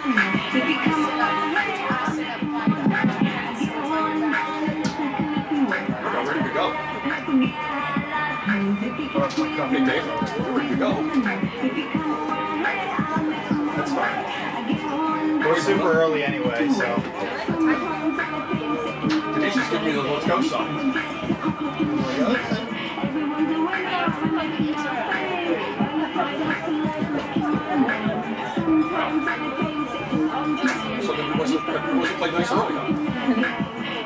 Ready to go. Okay, Dave, we're ready to go. That's fine. We're super early anyway, so. Denise just give me the let's go sign. So then we wasn't played nice early.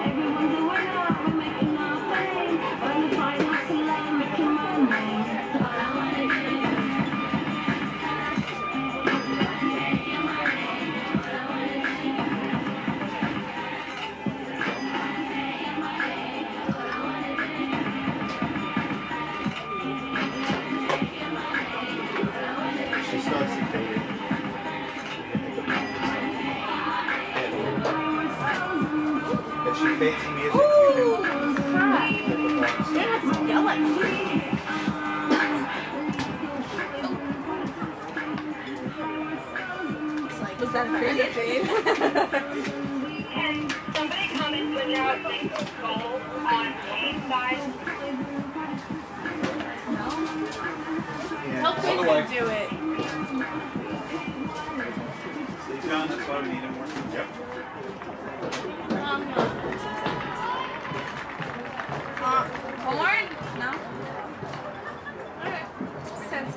Was that a pretty dream? Can somebody comment when you're playing goal on Kean side? Tell Quinn to do it. Stay down, that's why we need him more. Yep. Corn? No? Alright. Sense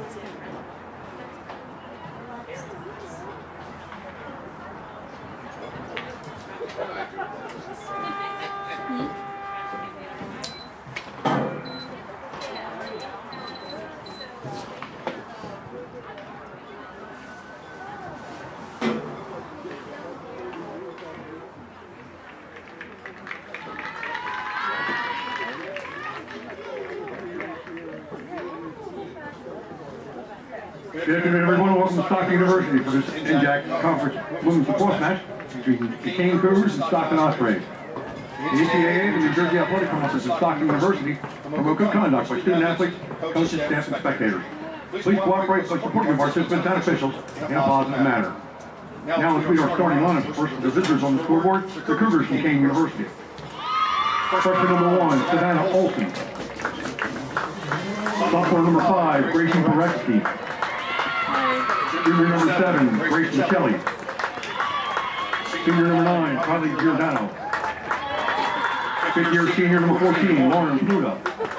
Good afternoon, everyone. Welcome to Stockton University for this NJAC Conference Women's Lacrosse match between the Kean Cougars and Stockton Ospreys. The NCAA, the New Jersey Athletic Council of Stockton University, promote good conduct by student athletes, coaches, staff, and spectators. Please cooperate by supporting participants and officials in a positive manner. Now let's meet our starting lineup. First, the visitors on the scoreboard, the Cougars from Kean University. Freshman number 1, Savannah Olsen. Sophomore number 5, Grayson Koretsky. Junior number 7, Grace Michelli. Senior number 9, Kylie Giordano. Fifth-year senior number 14, Lauren Pluta.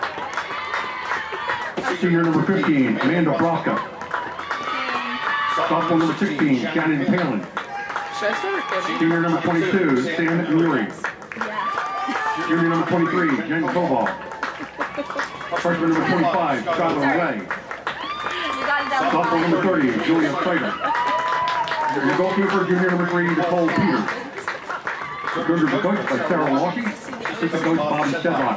Senior number 15, Amanda Broska. Sophomore number 16, Shannon Palin. Senior number 22, Sam Nuri. Junior number 23, Jen Koval. Freshman number 25, Skylar Ray. Sophomore number 30, Julia Prater. Your goalkeeper, junior number 3, Nicole Peters. The Cougars are coached by Sarah Walkie, assistant coach Bobby Stedlock.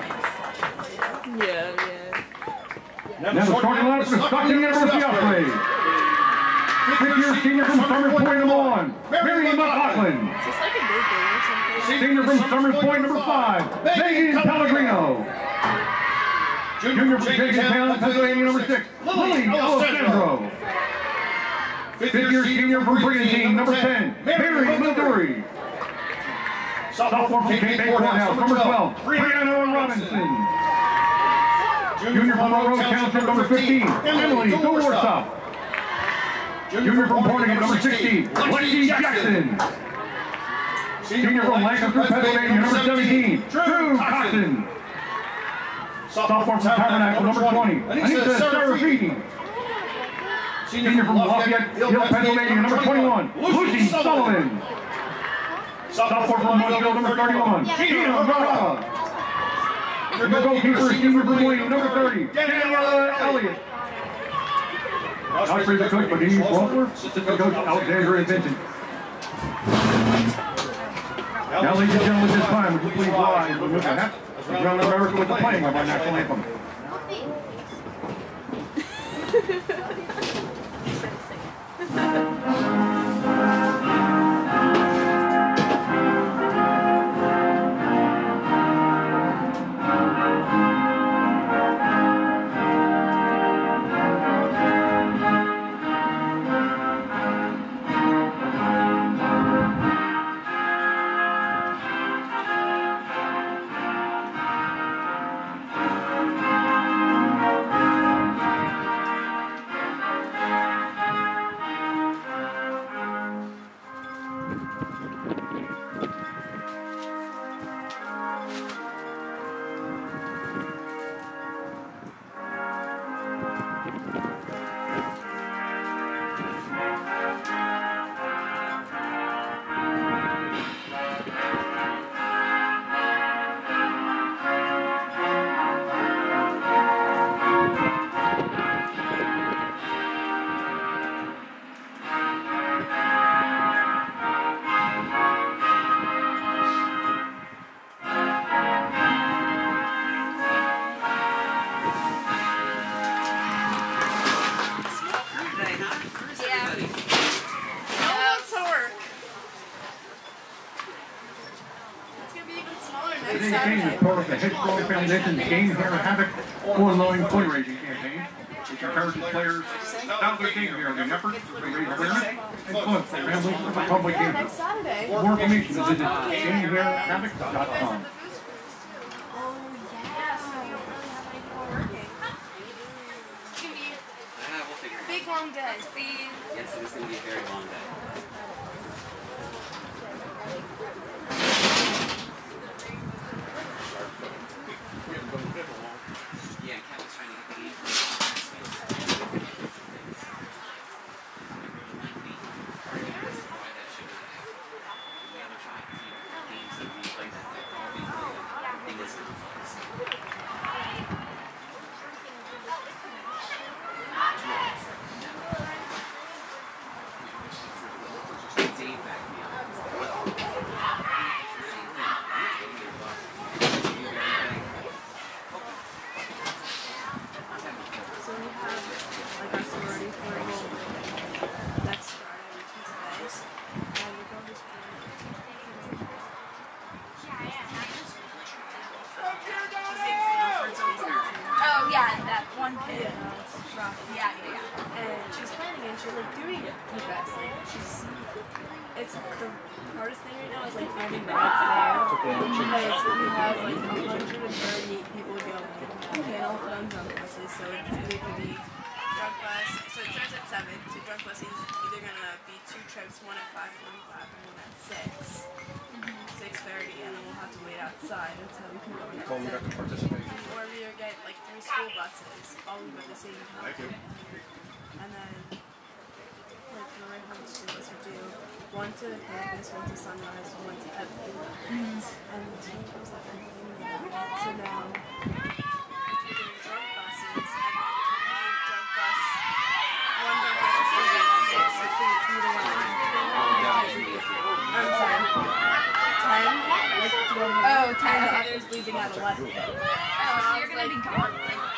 Now the starting lineup for the Stockton University Ospreys. Fifth-year senior from Summers Point number 1, Mary McLaughlin. Senior from Summers Point number 5, Megan Pellegrino. Junior from Jacob Pennsylvania number 6, Lily Alessandro. Fifth-year senior from Brigantine number 10, Mary Missouri. Sophomore from Cape Bay Courthouse number 12, Brianna Robinson. Junior from Monroe Township number 15, Emily Dorsa. Junior from Portland number 16, Lexi Jackson. Senior from Lancaster, Pennsylvania number 17, Drew Coxon. Sophomore from Tabernacle number 20, Anita Serafini. Senior from Lafayette Hill, Pennsylvania number 21, Lucy Sullivan. Sophomore from Montreal number 31, Gina Morava. Your goalkeeper, senior from William number 30, Daniela Elliott. Ospreys are coached by Denise Rothler, assistant coach Alexandria Vincent. Now, ladies and gentlemen, at this time, would you please rise with the hats and join America with the playing of our national anthem. Today's game is part of the Headstrong Foundation's Game Hair Havoc online fundraising campaign, which encourages players out their game hair in an effort to raise awareness and fund for families with a public game. For more information, visit gamehairhavoc.com. Big long day. See? Yes, it is going to be a very long day. Yeah, Kat was trying to get the game. It's the hardest thing right now is like finding rides there because we have like 138 people going and all put on drunk buses, so it's either going to be drunk bus, so it starts at 7, so drunk bus is either going to be 2 trips, one at 5:45 and one at 6:30, and then we'll have to wait outside until we can go in at 7. Or we get like 3 school buses, all leave at the same time. Thank you. And then like the right home school bus we do 1 to campus, 1 to Sunrise, 1 to Evan. And 2 was like so now we're doing drunk buses, and then we can leave drunk bus. One drunk bus is leaving at 6, so 3 to 1. I'm sorry. 10? Like 12. Oh, 10. And the others leaving at 11. Oh, so you're gonna be gone.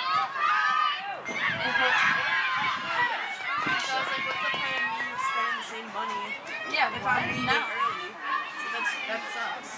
Money. Yeah, if I'm leaving early. So that sucks.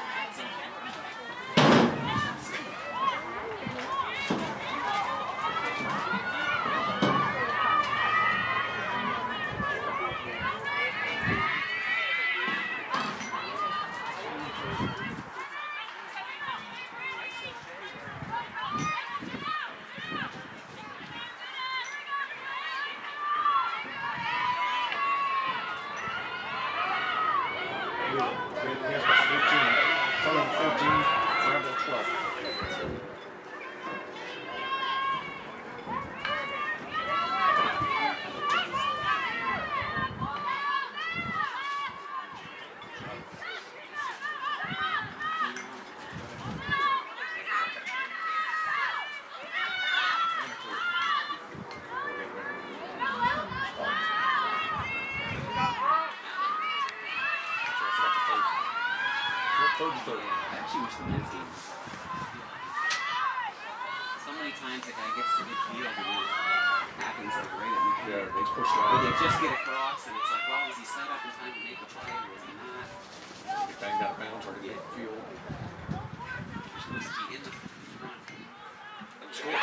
So many times the guy gets to midfield and it happens like right at midfield. Yeah, they push Or out. they just get across and it's like, well, was he set up in time to make a play or was he not? Get banged out of bounds, trying to get field. You're supposed to be in the front. Score.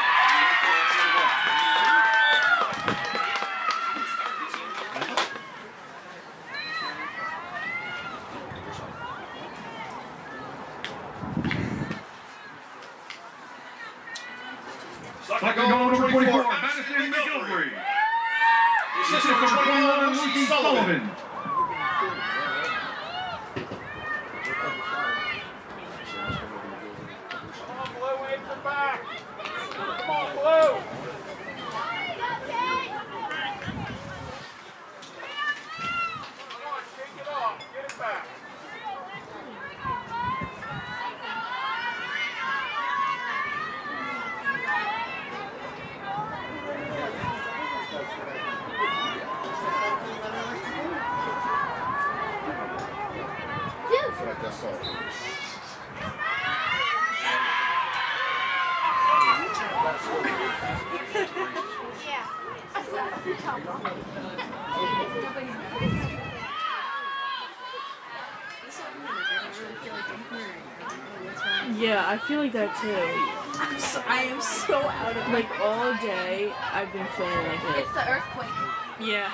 Second goal, number 24, Madison McGilvery. Assistant number 21, Lucy Sullivan. Come on, Blue, wait for back. Come on, Blue. Yeah, I feel like that too. I am so out of Like all day, I've been feeling like it. It's the earthquake. Yeah.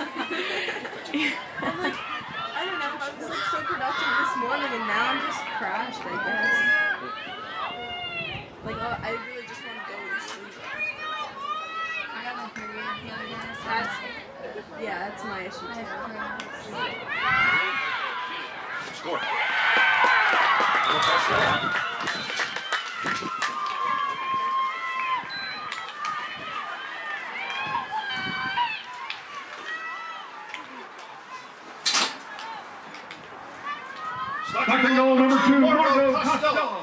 I'm like, I don't know, I was like so productive this morning and now I'm just crashed, I guess. Like, I really just want to go and sleep. I got my period the other day. That's my issue too. Score. Second goal, number 2, Marco Costello.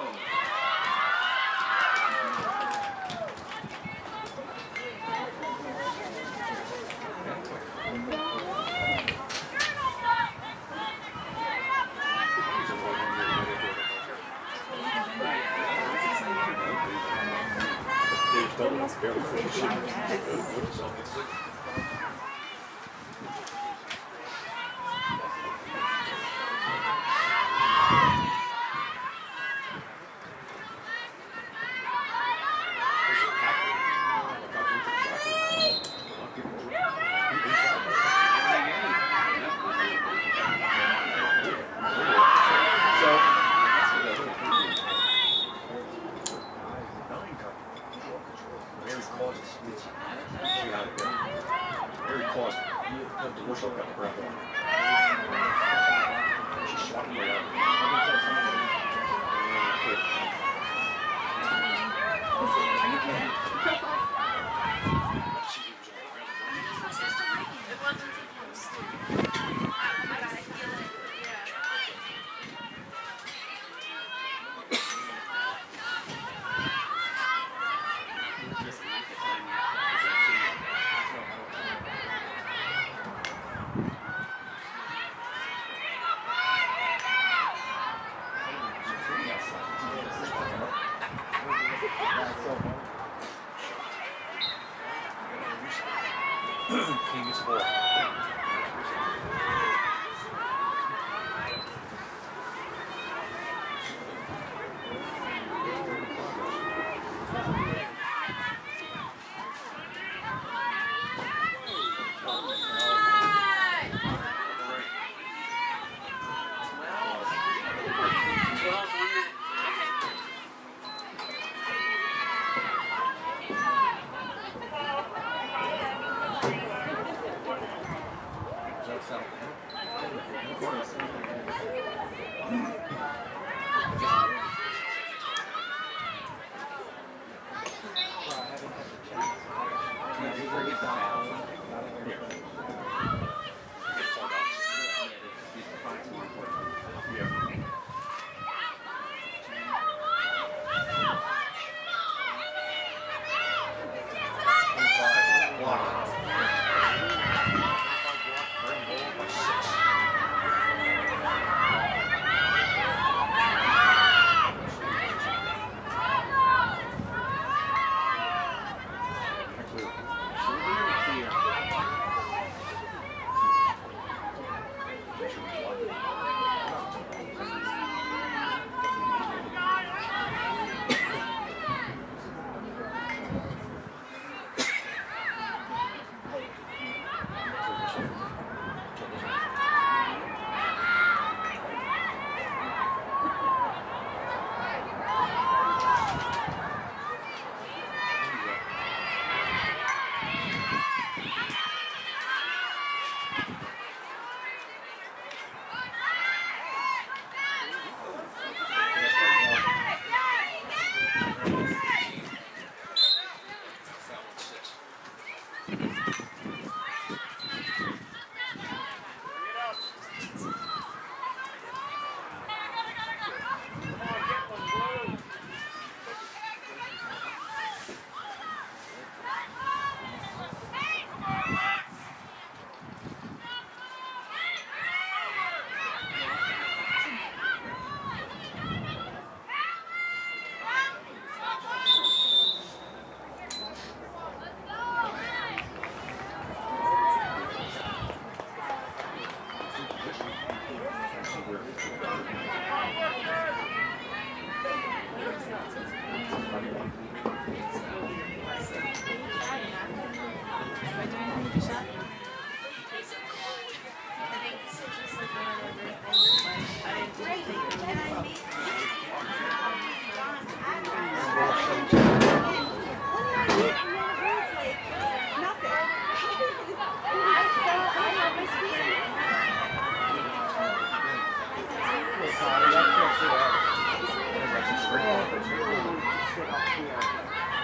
Kean gets the ball.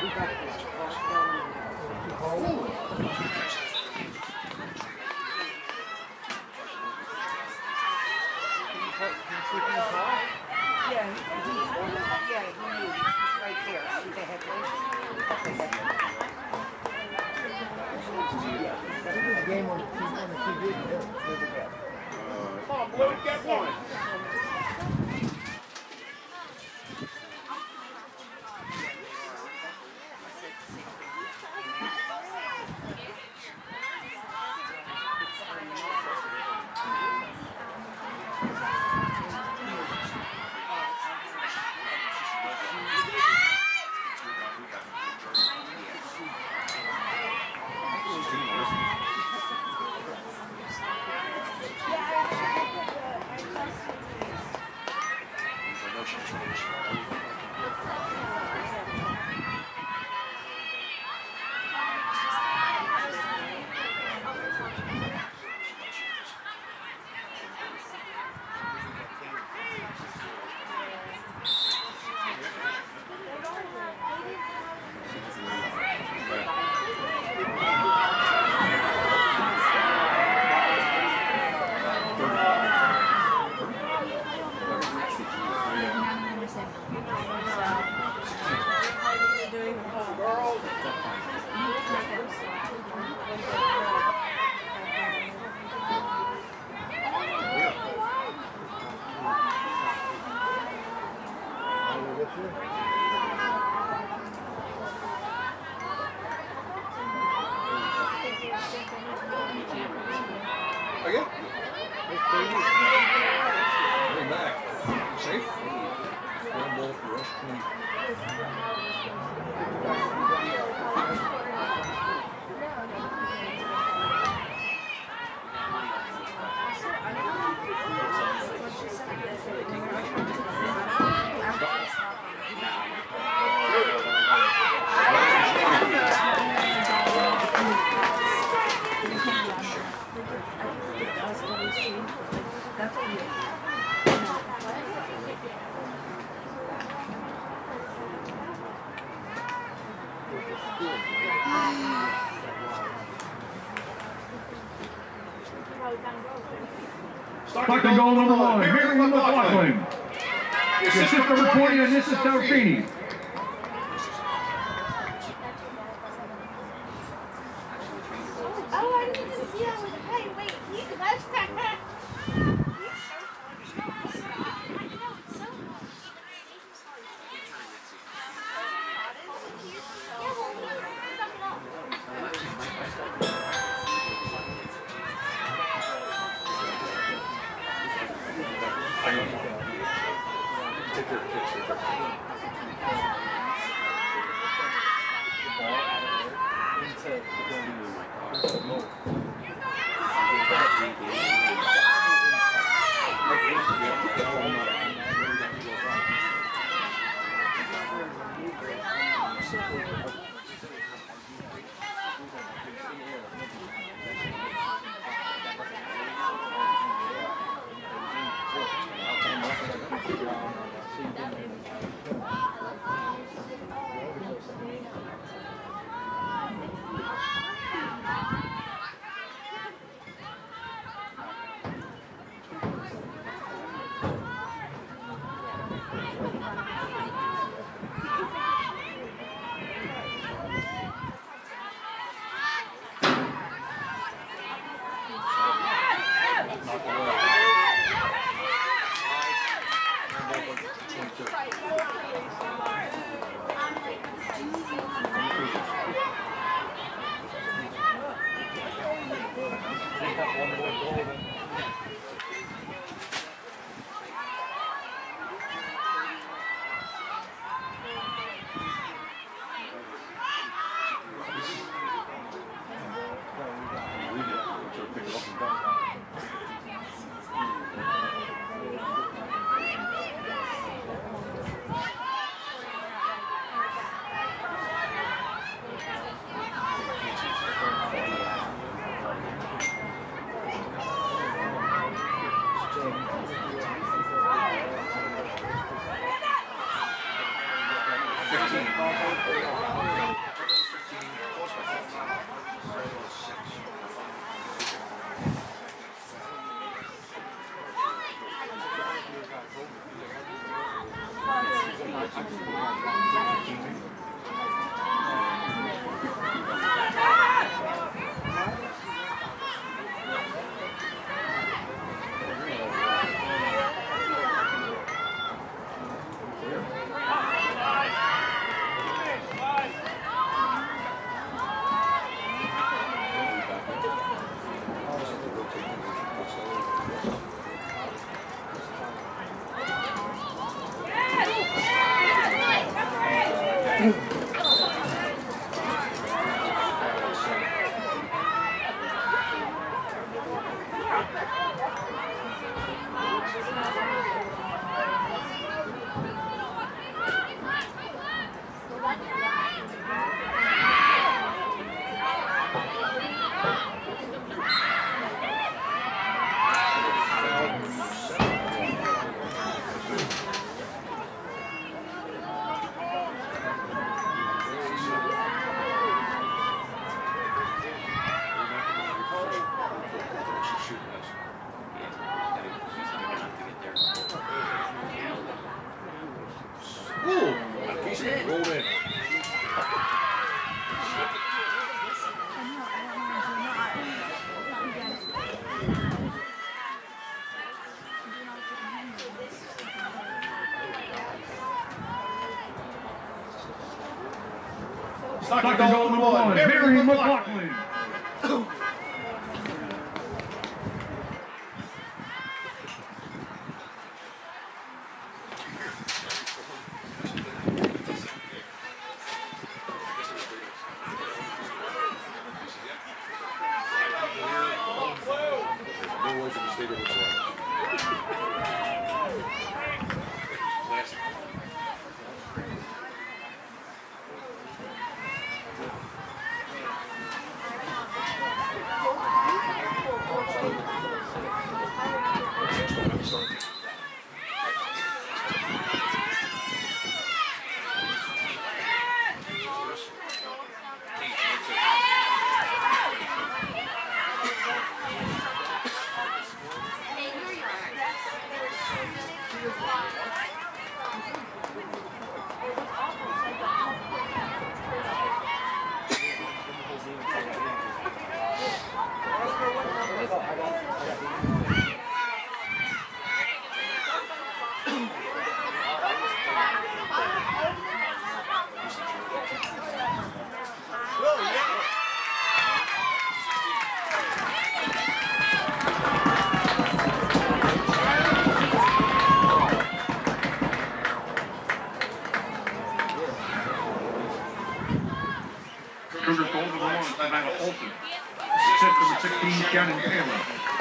Come on, Blue, get one. Start the goal number 1, Mary McLaughlin. Your assistant number 20, and this is Delphine. Oh, I didn't see that with the hey, wait, that's Stockton goal number 1, Mary McLaughlin. Cougars goal number 1, Savannah Olsen. Assist number 16, Shannon Taylor.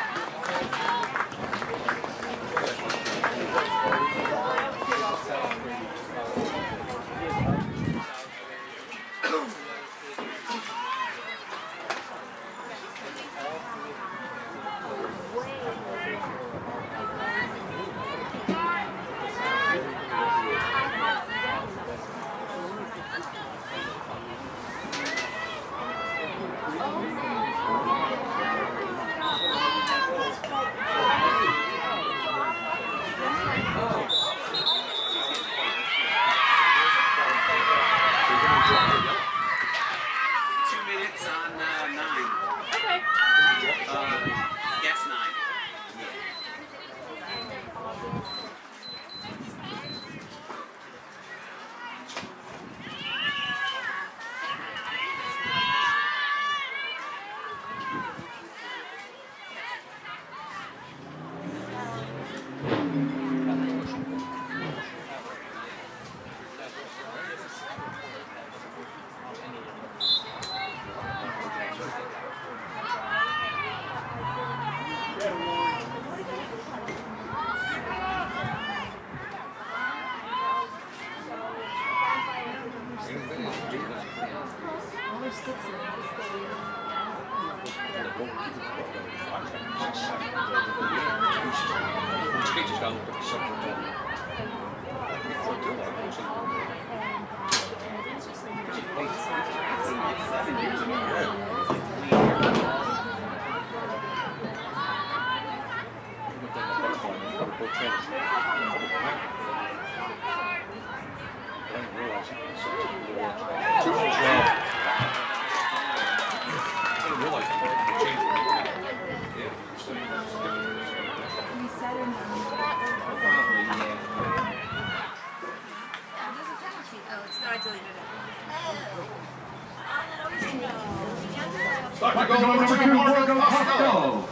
Stockton goal number 2, Margo Costello.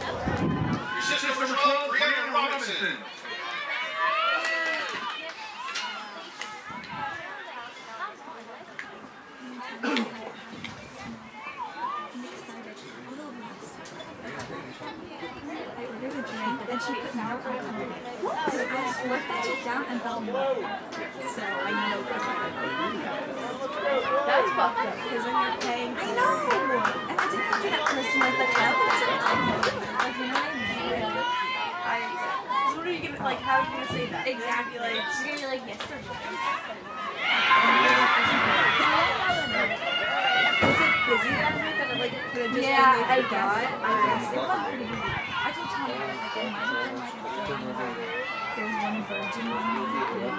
Assist number 12, Brianna Robinson. she put now I slurped that shit down and fell in love with it. So I know That's fucked up because then you're paying. I know! And I didn't do that Christmas like that. Like, you know what I mean? So what are you gonna, like, how are you gonna say that? Exactly. Like, she's gonna be like, yesterday. Was it busy that night that it, like, could have just Yeah, been I they guess. forgot? I guess. It was pretty busy. I told Tom, I was like, it might have been like a thing where there's one virgin one maybe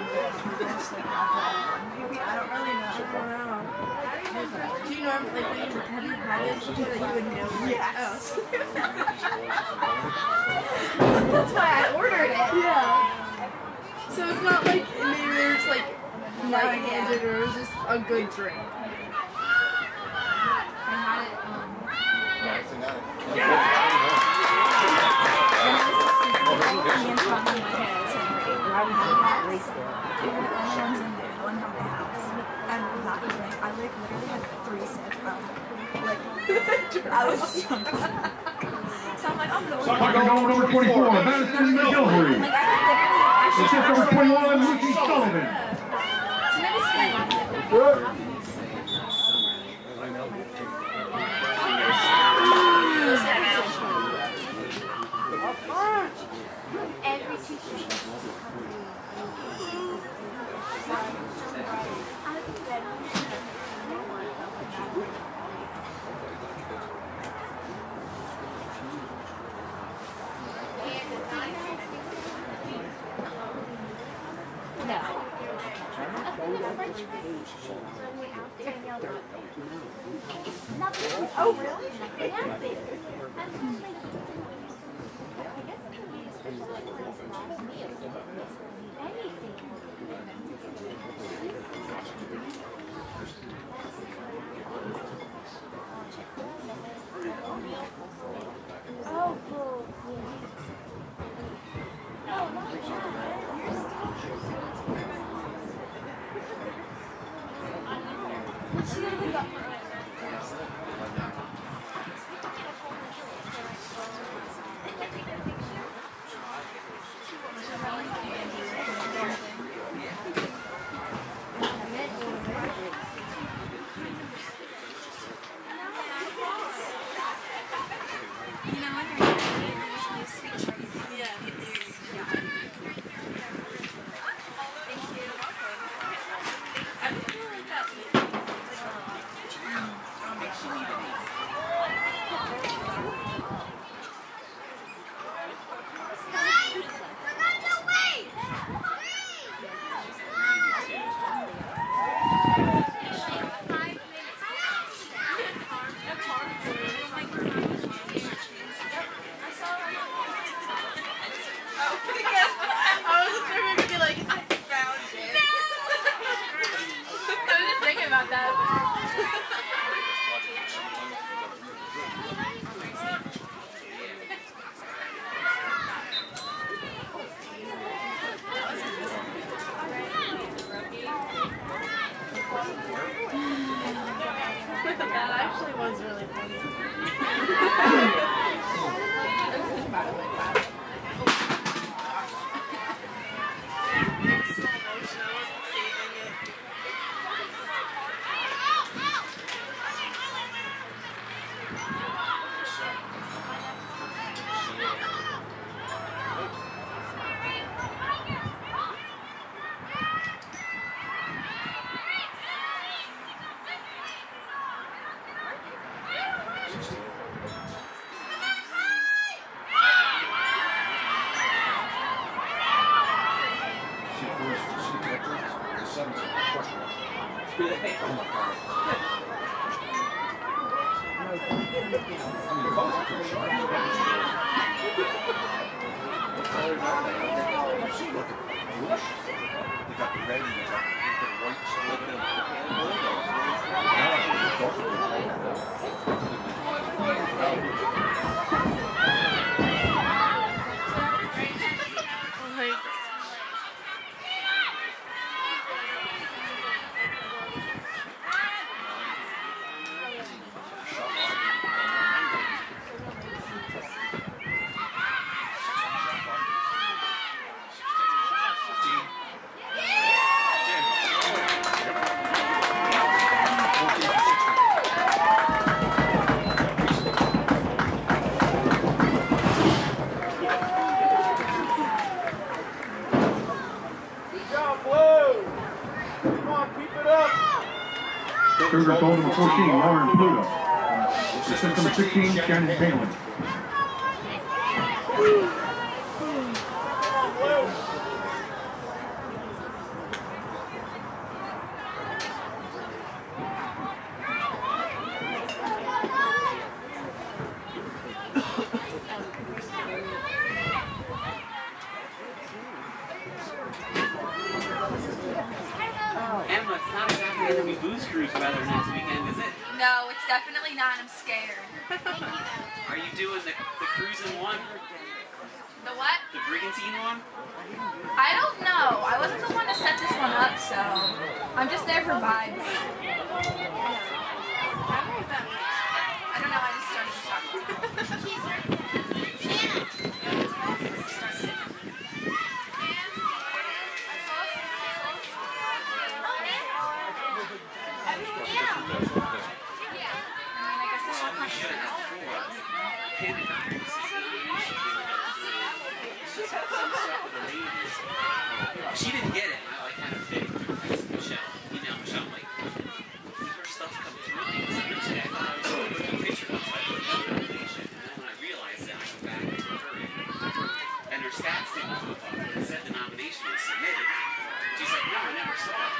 Maybe, I don't really know. Do you normally, like, have you had it before that you would know? Yes. That's why I ordered it. Yeah. So it's not like maybe there's like light-handed or it was just a good drink. I had it, I like literally had 3 sips. I was stumped. So I'm like, I'm going. Talking about number 24, Madison McGilvery. The shift number 21, Lucy Sullivan. Every teacher. Oh, really? Yeah. Oh, cool. Oh, not What's the other guy? That actually was really funny. Cougar goal number 14, Lauren Pluto. Assistant number 16, Shannon Palin. Emma, it's not exactly going to be booze cruise weather next weekend, is it? No, it's definitely not. I'm scared. Are you doing the cruising one? The what? The brigantine one? I don't know. I wasn't the one to set this one up, so I'm just there for vibes. I don't know. I just started talking. She didn't get it. I kind of faked Michelle. Michelle, like, her stuff come through. Seriously, I thought I was going to take a picture once I put it on the nomination. And then when I realized that, I went back and took her in. And her stats didn't pop up. It said the nomination was submitted. She's like, no, I never saw it.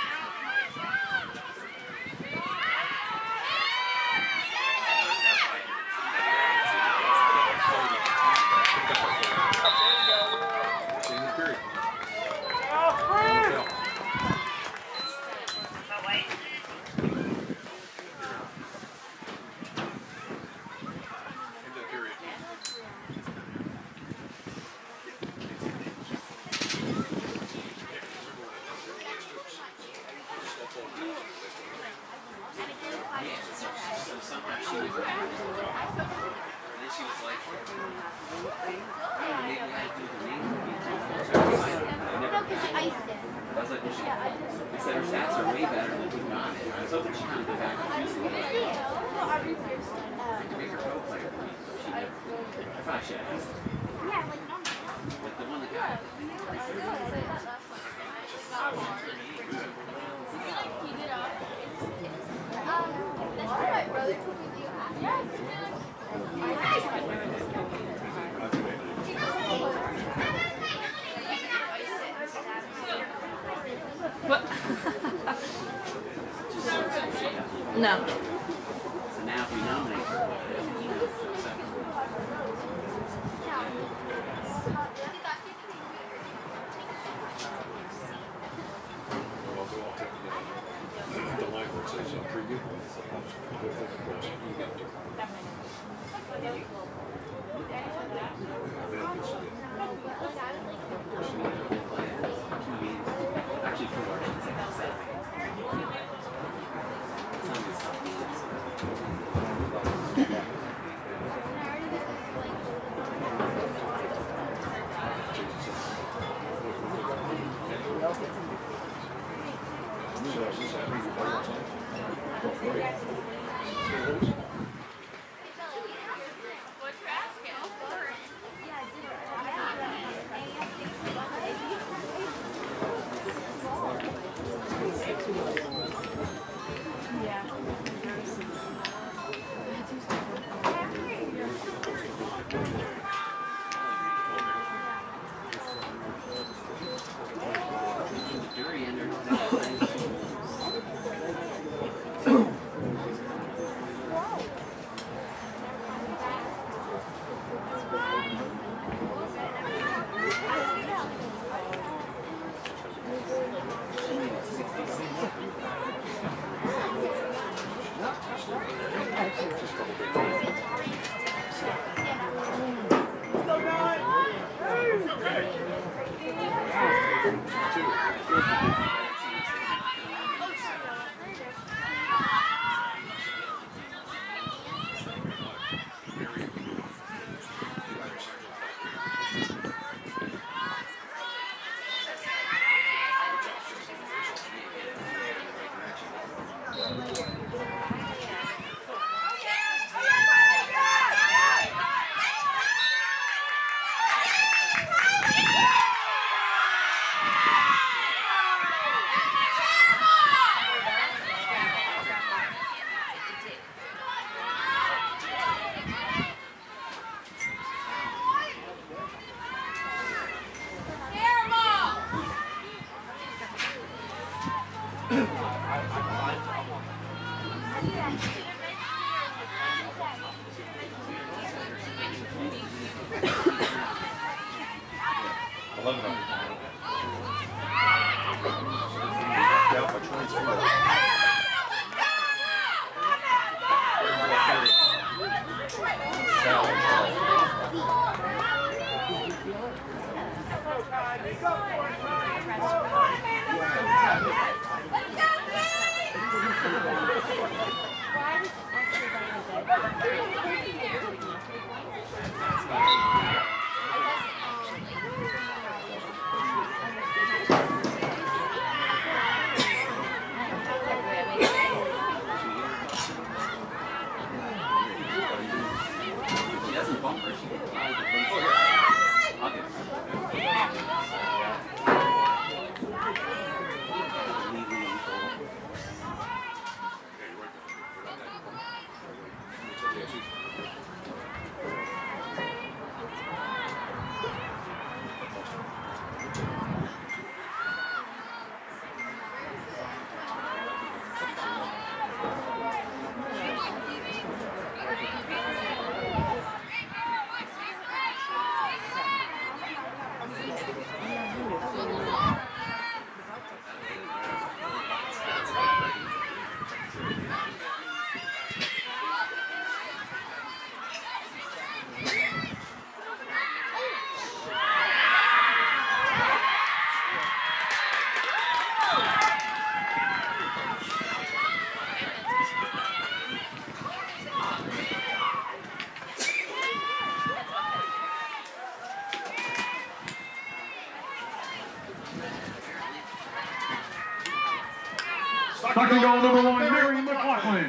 No. So now if we nominate her, The line where it says preview. actually 4, I should say. Second goal, number 1, Mary McLaughlin.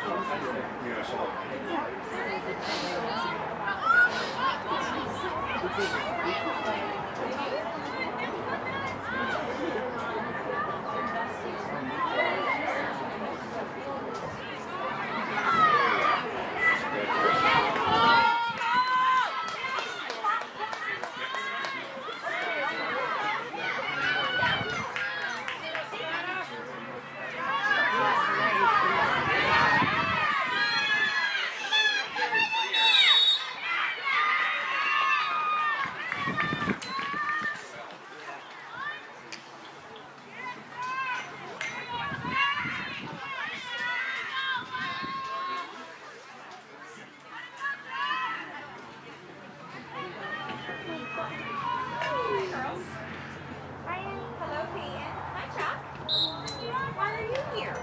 Hello, Kean. Hi, Chuck. Why are you here?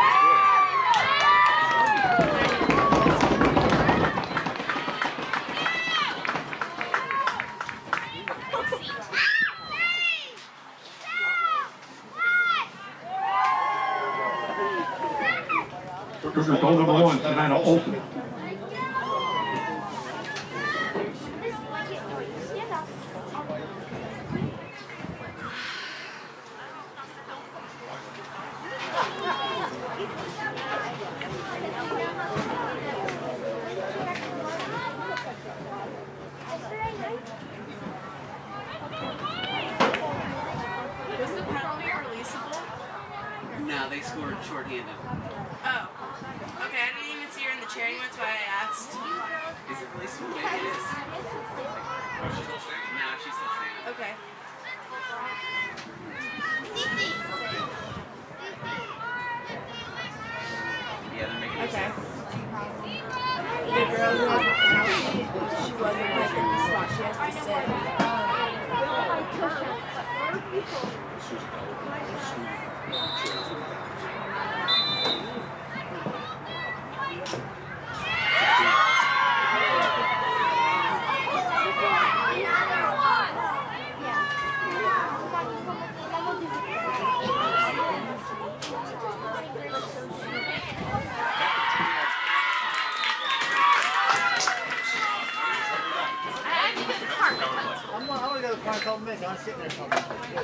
Cougars goal number 1, Savannah Olsen. Was the penalty releasable? No, they scored shorthanded. Oh. Okay, I didn't even see her in the chair. That's why I asked. Is it releasable? Maybe it is. No, she's still standing. Okay. Yeah, they're making Okay. The girl who has the penalty, she wasn't like in the spot. She has to sit. I'm gonna go find a couple minutes. I'm sitting there somewhere.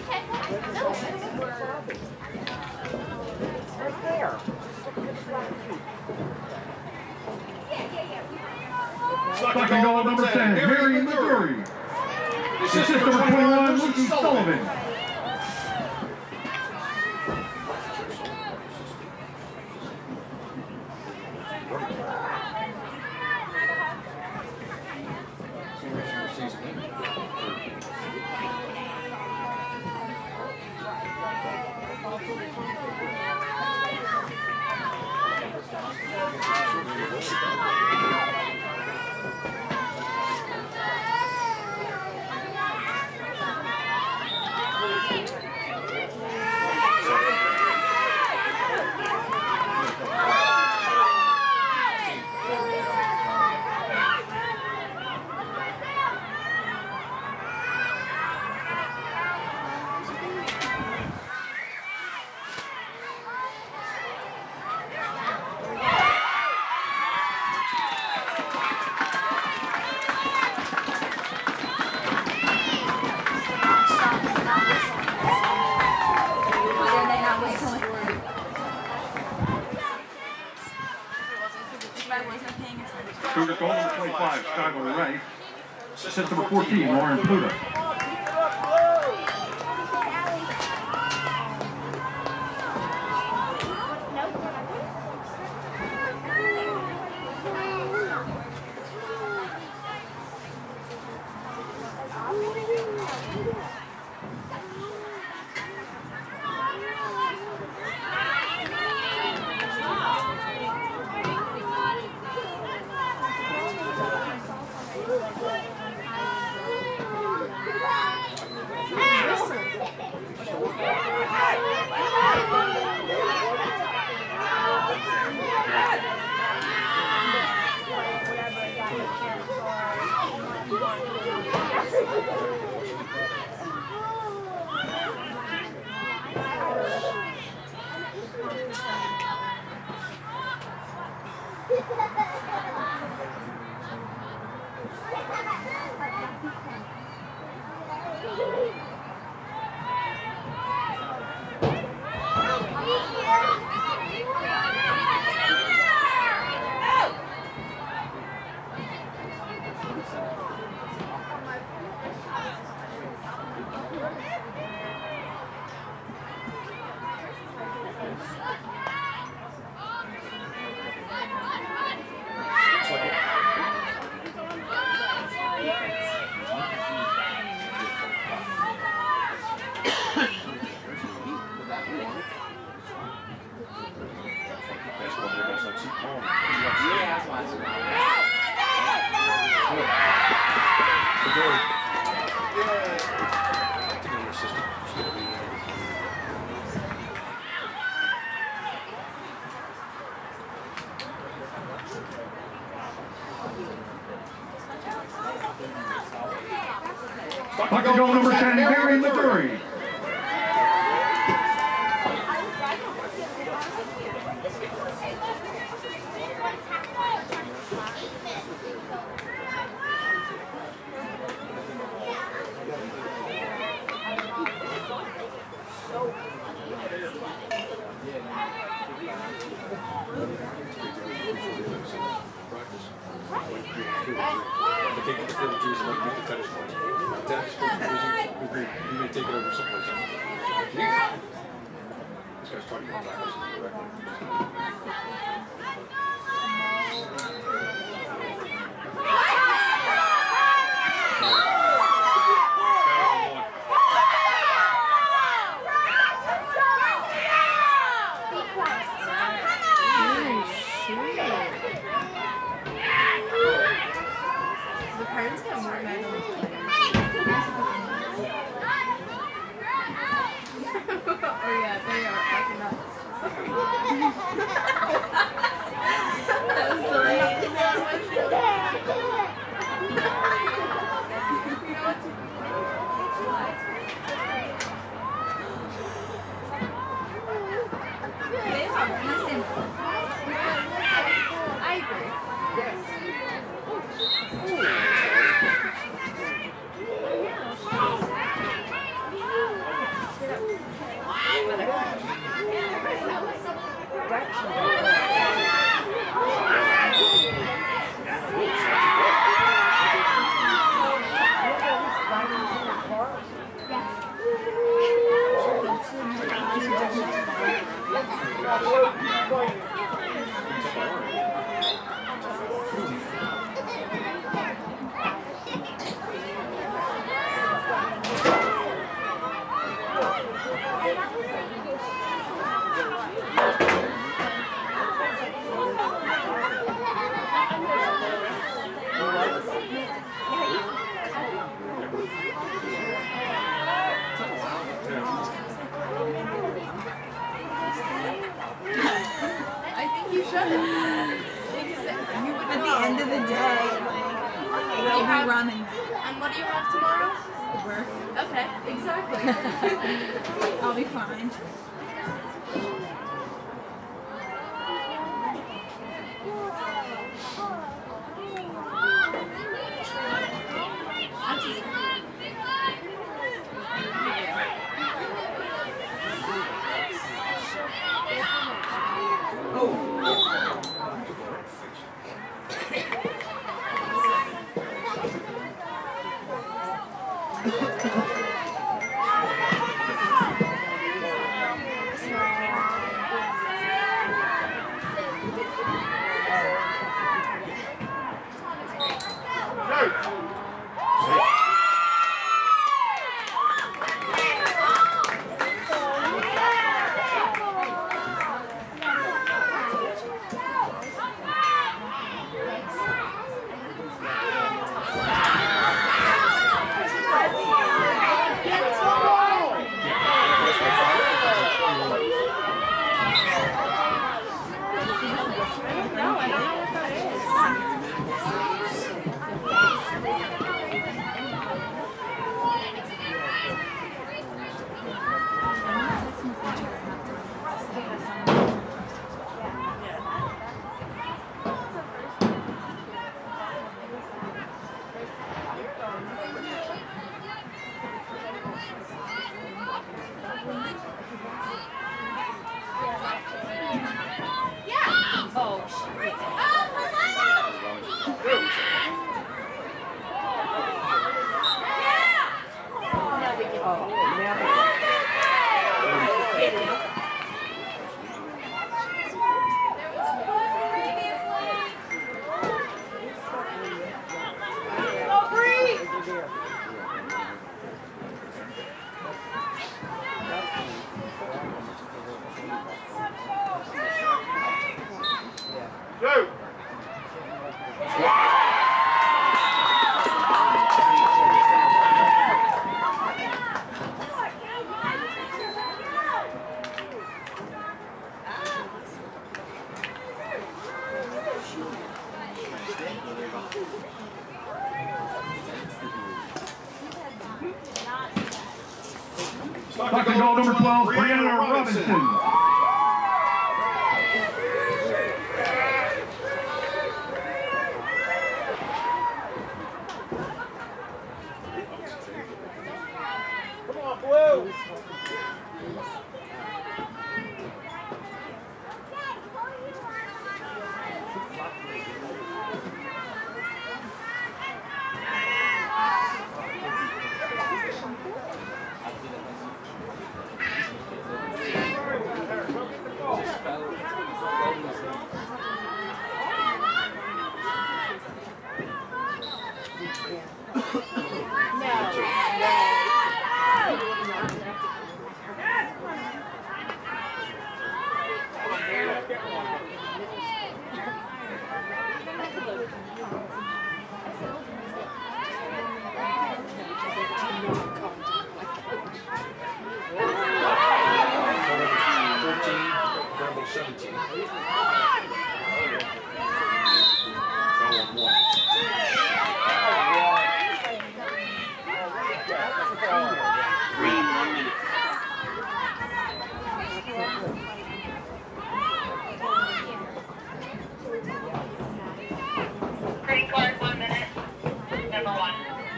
Right there. Second goal number 10, Mary Missouri. Assist number 21, Lucy Sullivan. Cougars goal number 25, Skylar Ray. Assist number 14, Lauren Pluta. Puck to goal number 10, Barry Missouri. You may take it over someplace else. Jeez. This guy's talking about The parents get more mad than the players. Oh yeah, they are fucking nuts. That was silly. They are decent. I agree. At the end of the day, we'll be running. And what do you have tomorrow? Work. Okay, exactly. I'll be fine. Go! Stockton goal number 12, Brianna Robinson. Come on, Blue. Green card, 1 minute. Number 1.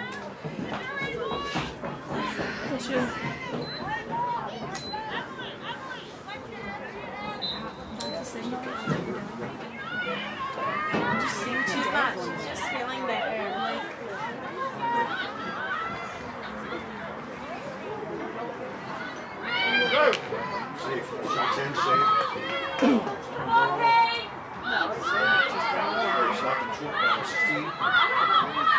She's just feeling the air. Go! Safe. Shots in, safe. No, it's Stockton short, 16.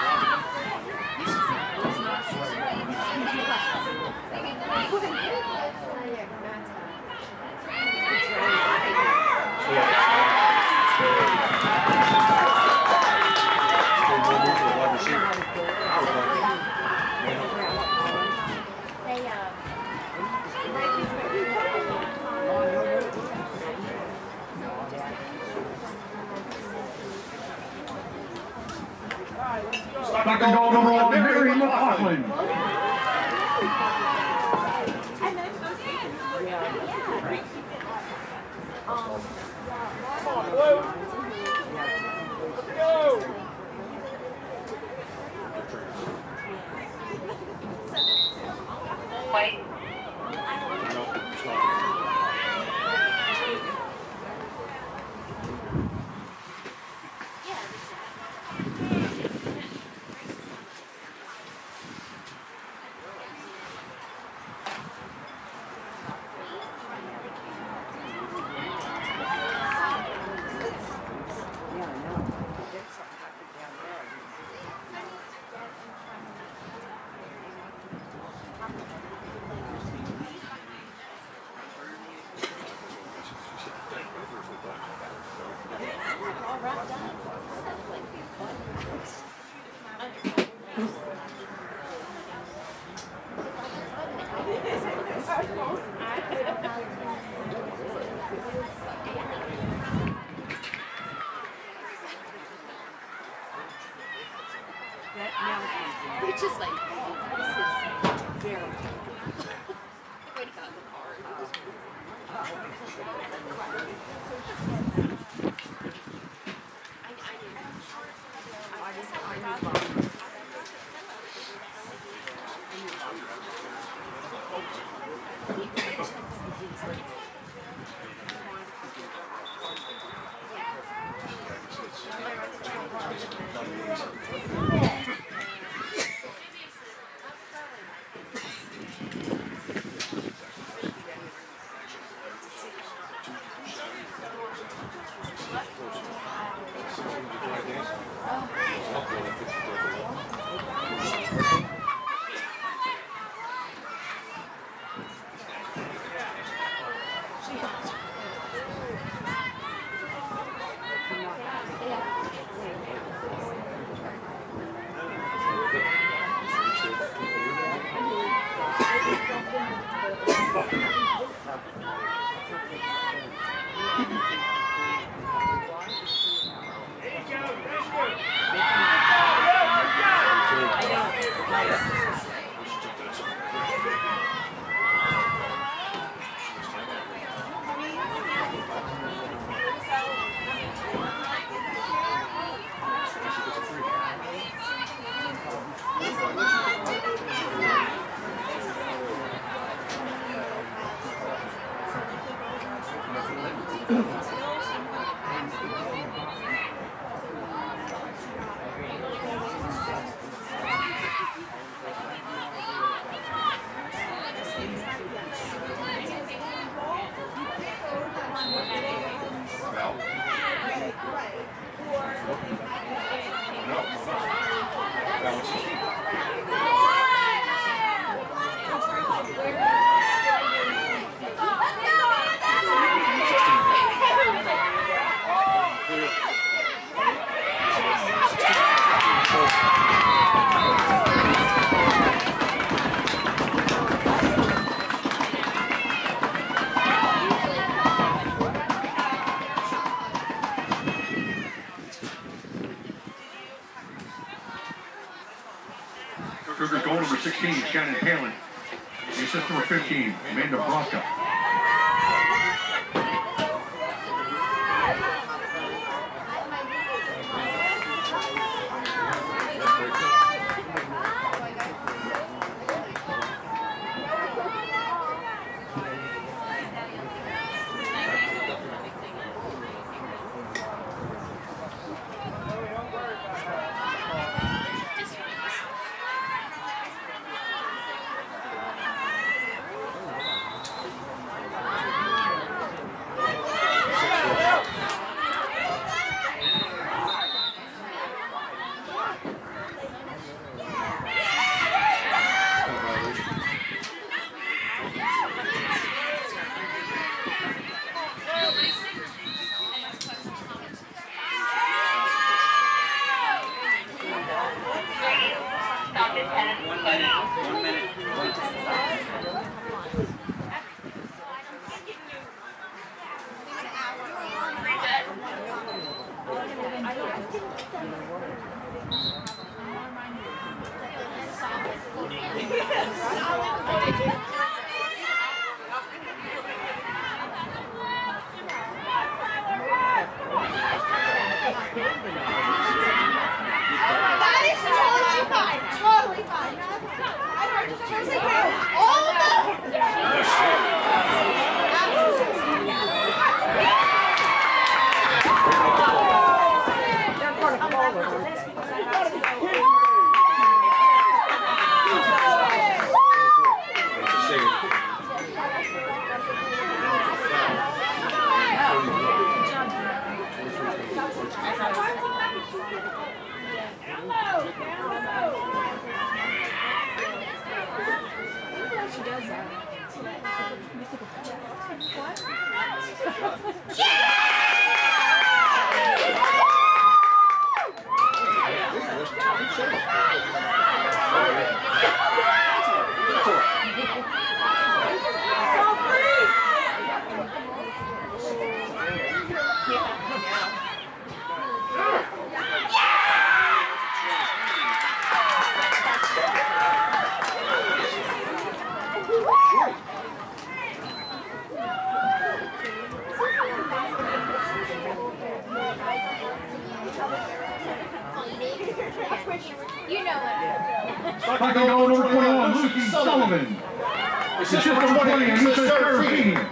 Stockton goal number 1, Mary McLaughlin. Come on, Blue. Let's go. White. We're just like, this is very way to go in the Cougars goal number 16, Shannon Palin. The assist number 15, Amanda Brosca. You know it. Second goal number 21, Lucy Sullivan. Assist number 20, Anissa Kean.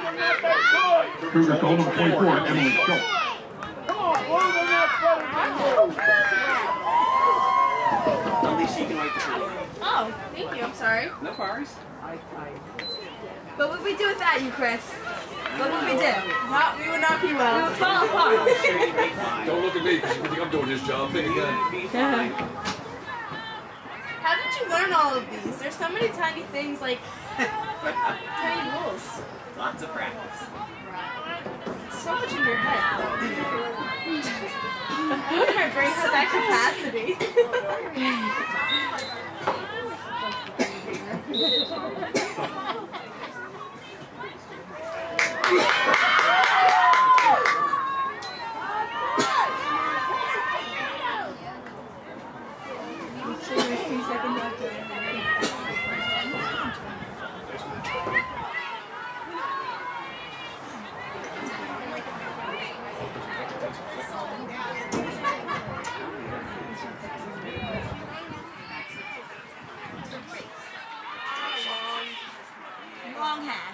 Cougars to hold number 24, Emily Schultz. At least you can wipe the floor. Oh, thank you. I'm sorry. No worries. But what would we do without you, Chris? What would we do? We would not be well. We would fall apart. I'm sure you'd be fine. Don't look at me because you think I'm doing this job. Think again. You'd be fine. How did you learn all of these? There's so many tiny things, like tiny rules. Lots of practice. So much in your head. My brain has that capacity. Long hair.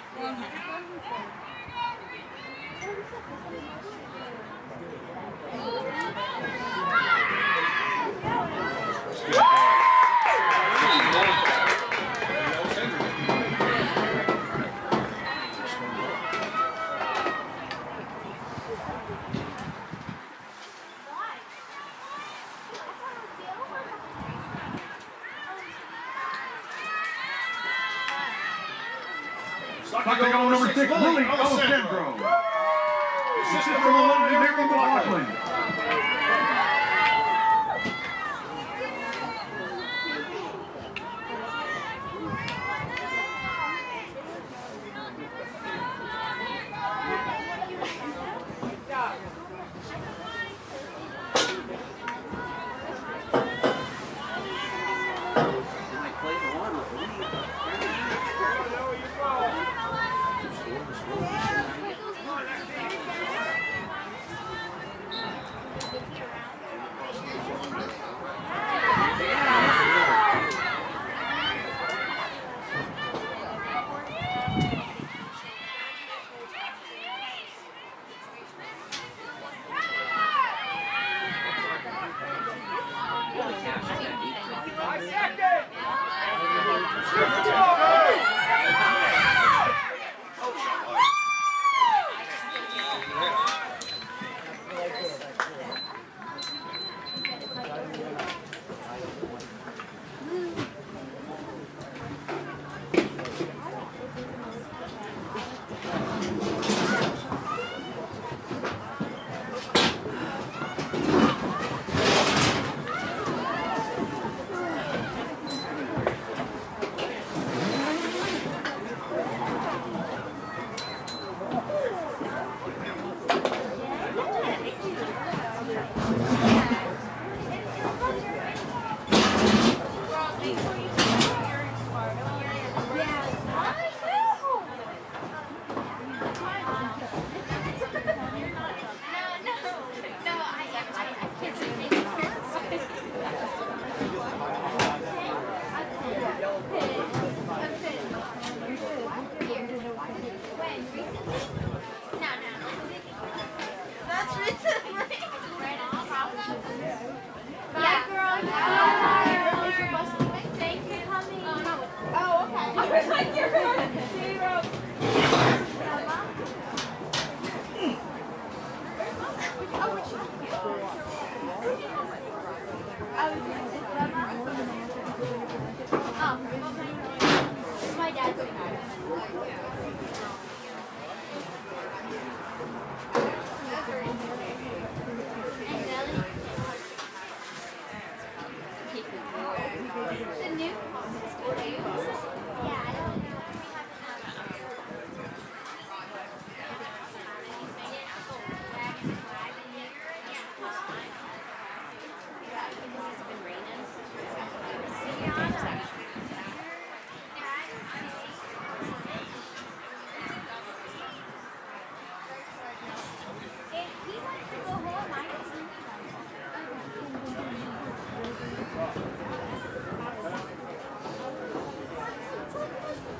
Stock to go number 6, Lily Alessandro. Assistant from London, Mary McLaughlin.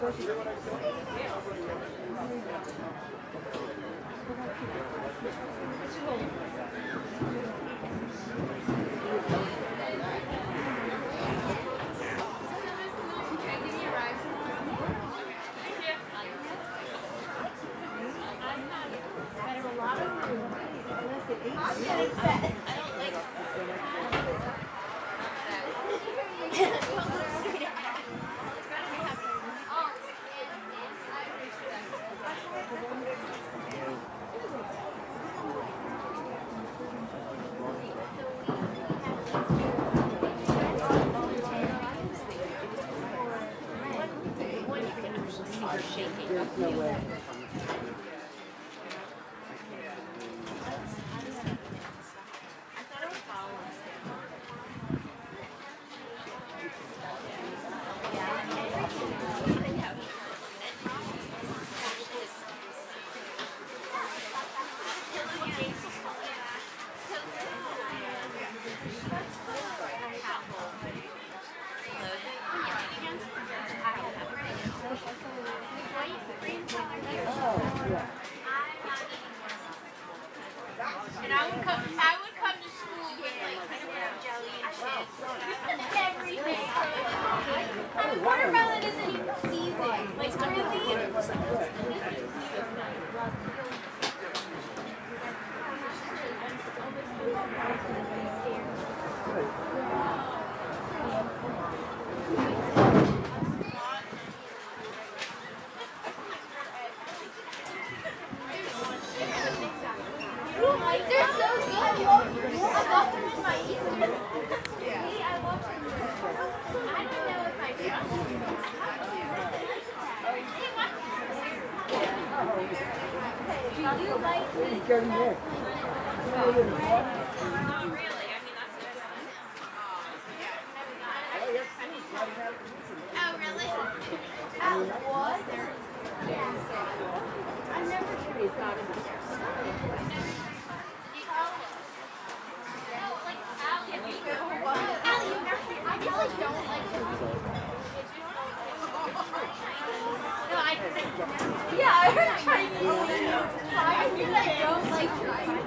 And I would come to school with like peanut jelly and shit. Everything. Watermelon isn't even seasoned. Like really? They're so good. I got them in my Easter. Yeah. I love them. I don't know if I do. Do you like the not really. I mean, that's the best one. Oh, really? Oh, what? Yeah. I've never tried that. I just like don't like to. No, yeah, I heard Chinese. I feel like I don't like Chinese.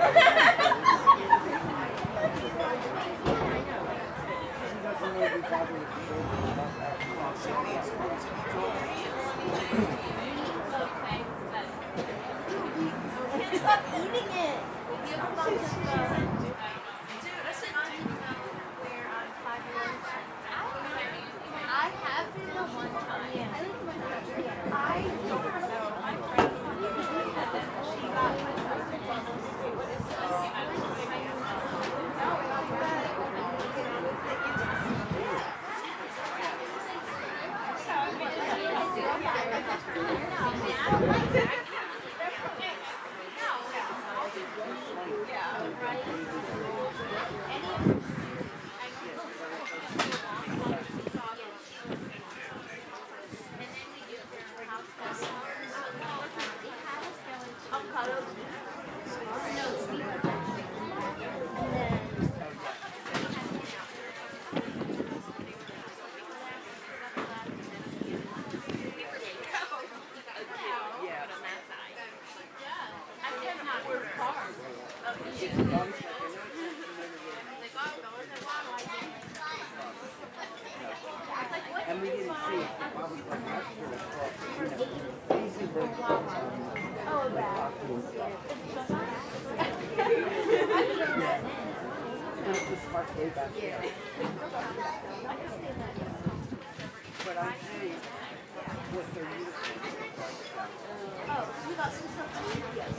Stop eating it. I have been the one time. I don't know. My friend, she got my And we didn't see it. Oh, bad. It's the smart way back there. But I'm saying, what they're using. Oh, you got some stuff too? Yes.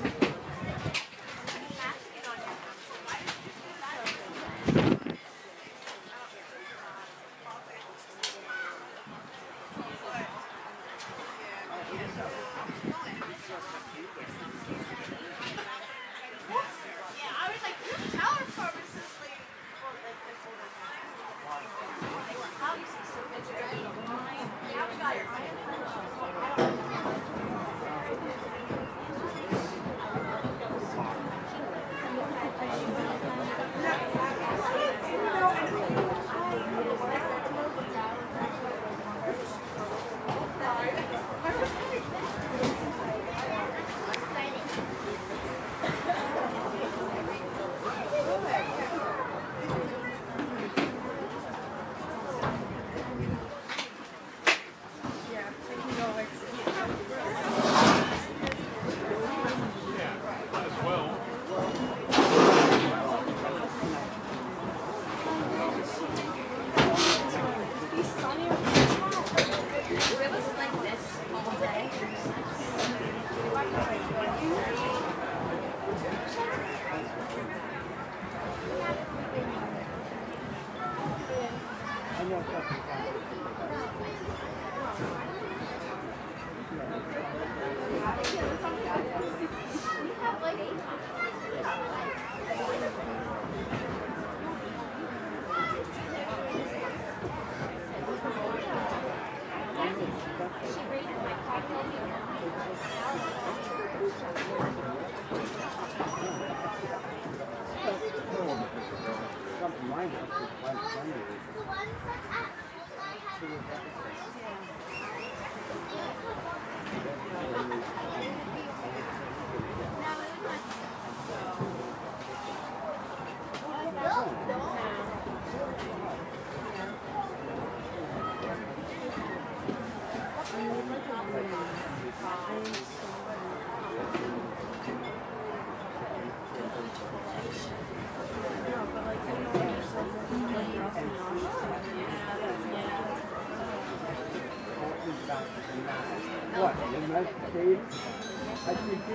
What? In my case, I think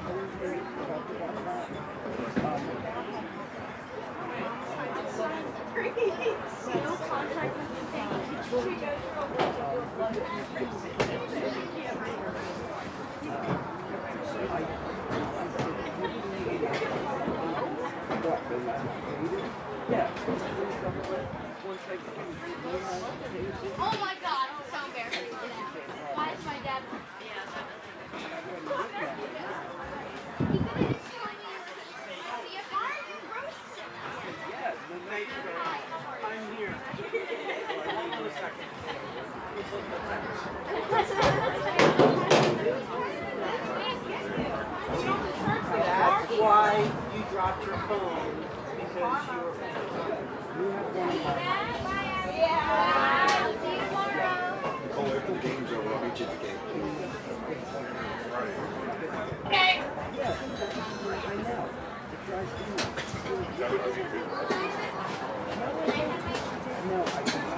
no contact with the thing. yeah. Oh my god, I'm so embarrassing. Why is my dad? He's gonna destroy me. Why are you roasting? Yeah, the night I'm here. Hold on a second. That's why you dropped your phone, because you have one of my... Yeah. See you tomorrow. Oh, after the game's over, I'll meet you at the game. Okay. Yeah, I know. It drives me nuts. No, I can't.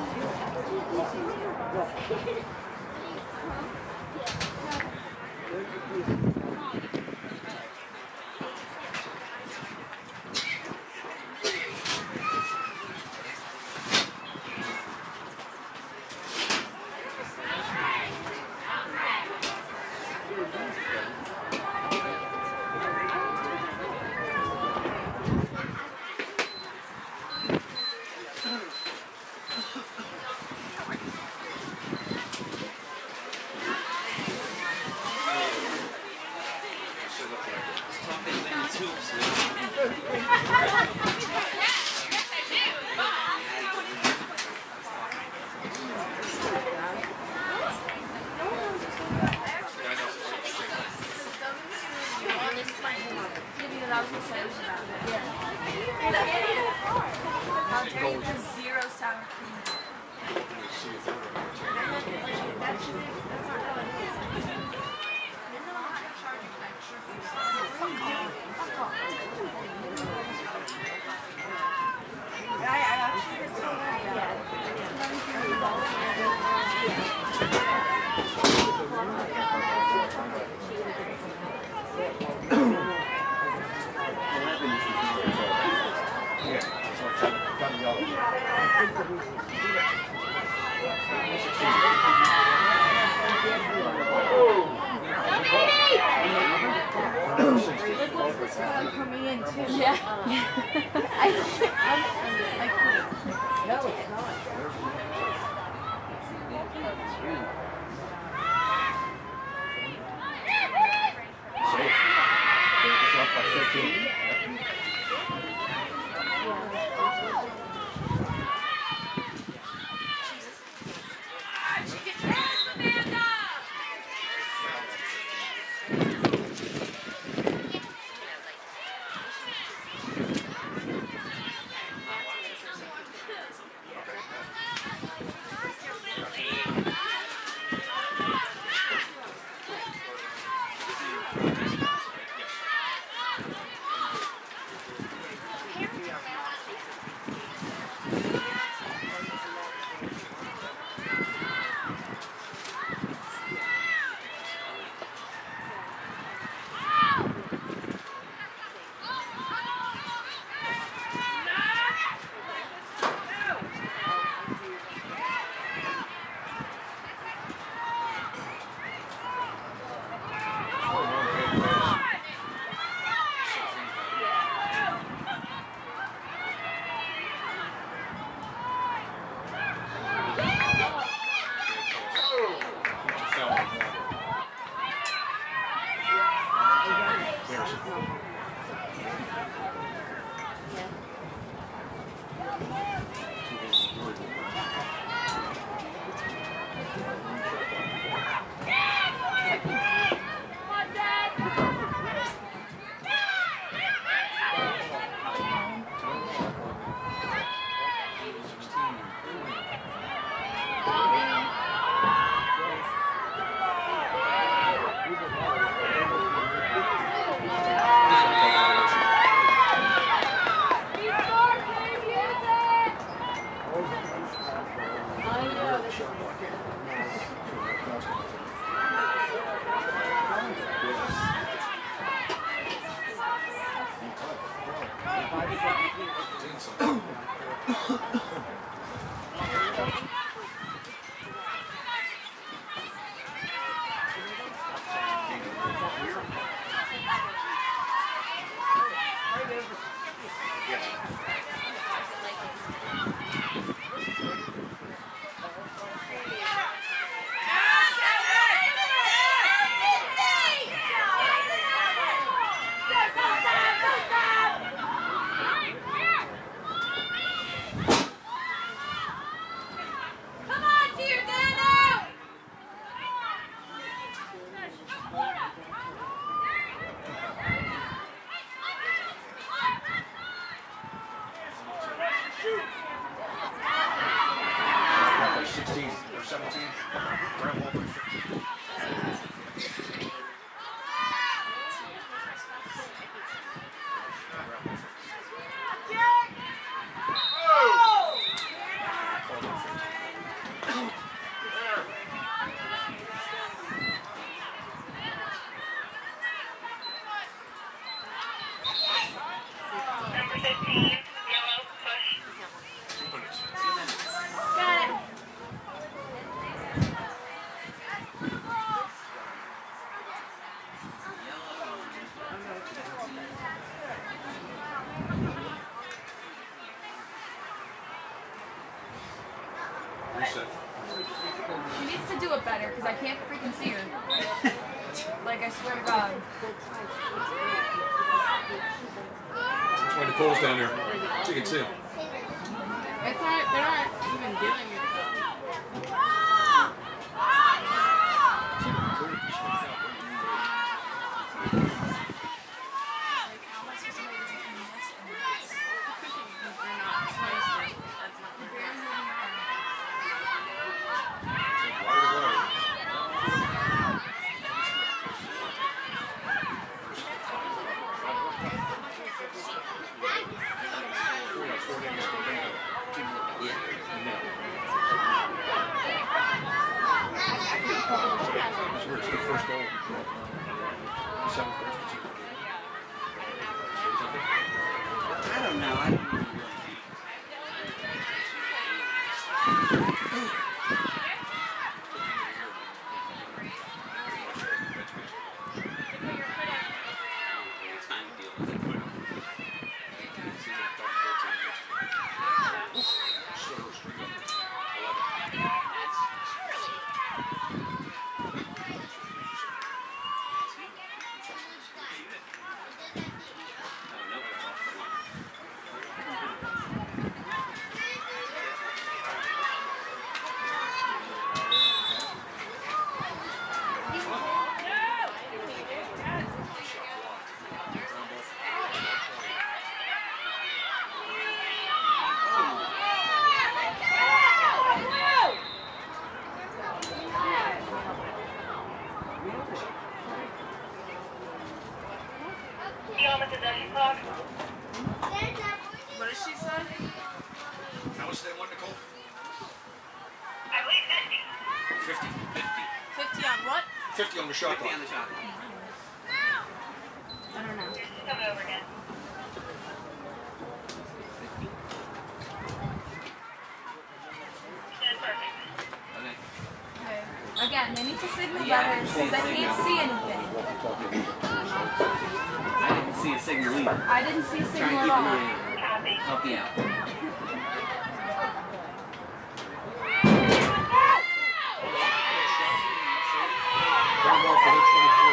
Coming in too. Yeah. No, it's not. Safe. It's up by 15. because I can't freaking see her. Like, I swear to God. That's why Nicole's down there. So you can see him. It's not, they're not even doing it though. I don't know. I don't know. What did she say? How much did they want, Nicole? I believe 50. 50. 50 on what? 50 on the shot 50 clock. on the shot. I don't know. Just coming over again. That's perfect. Okay. Okay. Again, they need to signal better since I can't see anything. I didn't see a signal either. I didn't see a Try signal and at keep all. it Copy. help you out. Ground ball for the 23.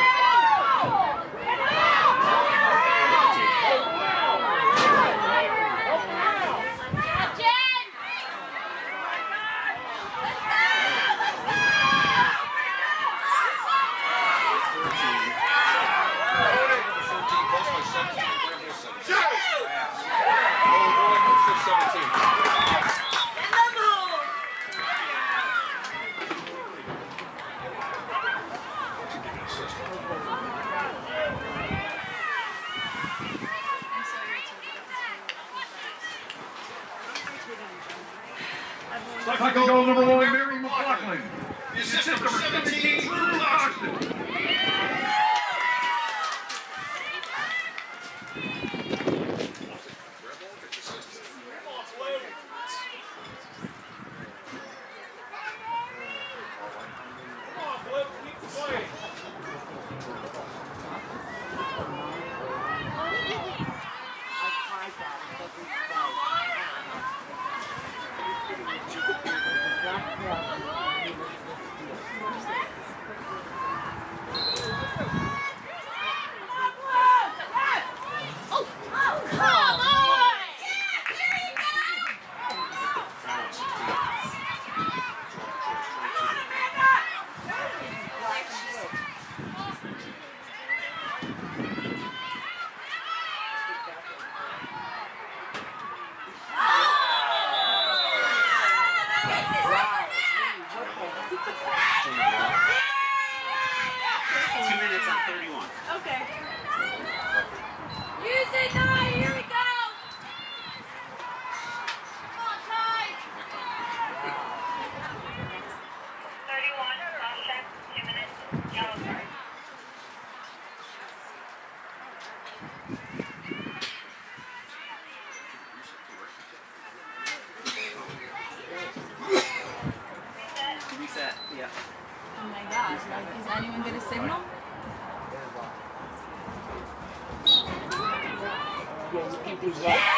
Second goal, number 1, Mary McLaughlin. The assist number 17, Drew Austin. Yeah. Oh my gosh, like, is anyone get a signal? Yeah, you can do that.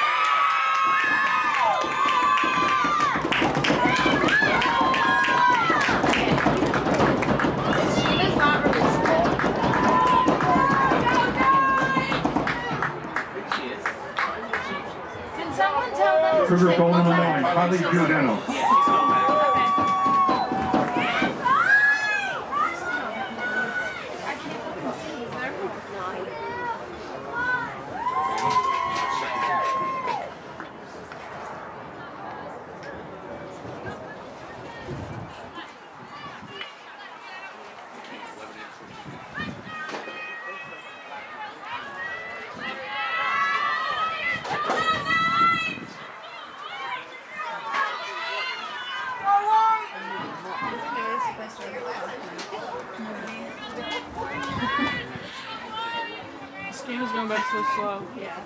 Sugar goal number 9, Kylie Giordano. This game is going back so slow. Yeah.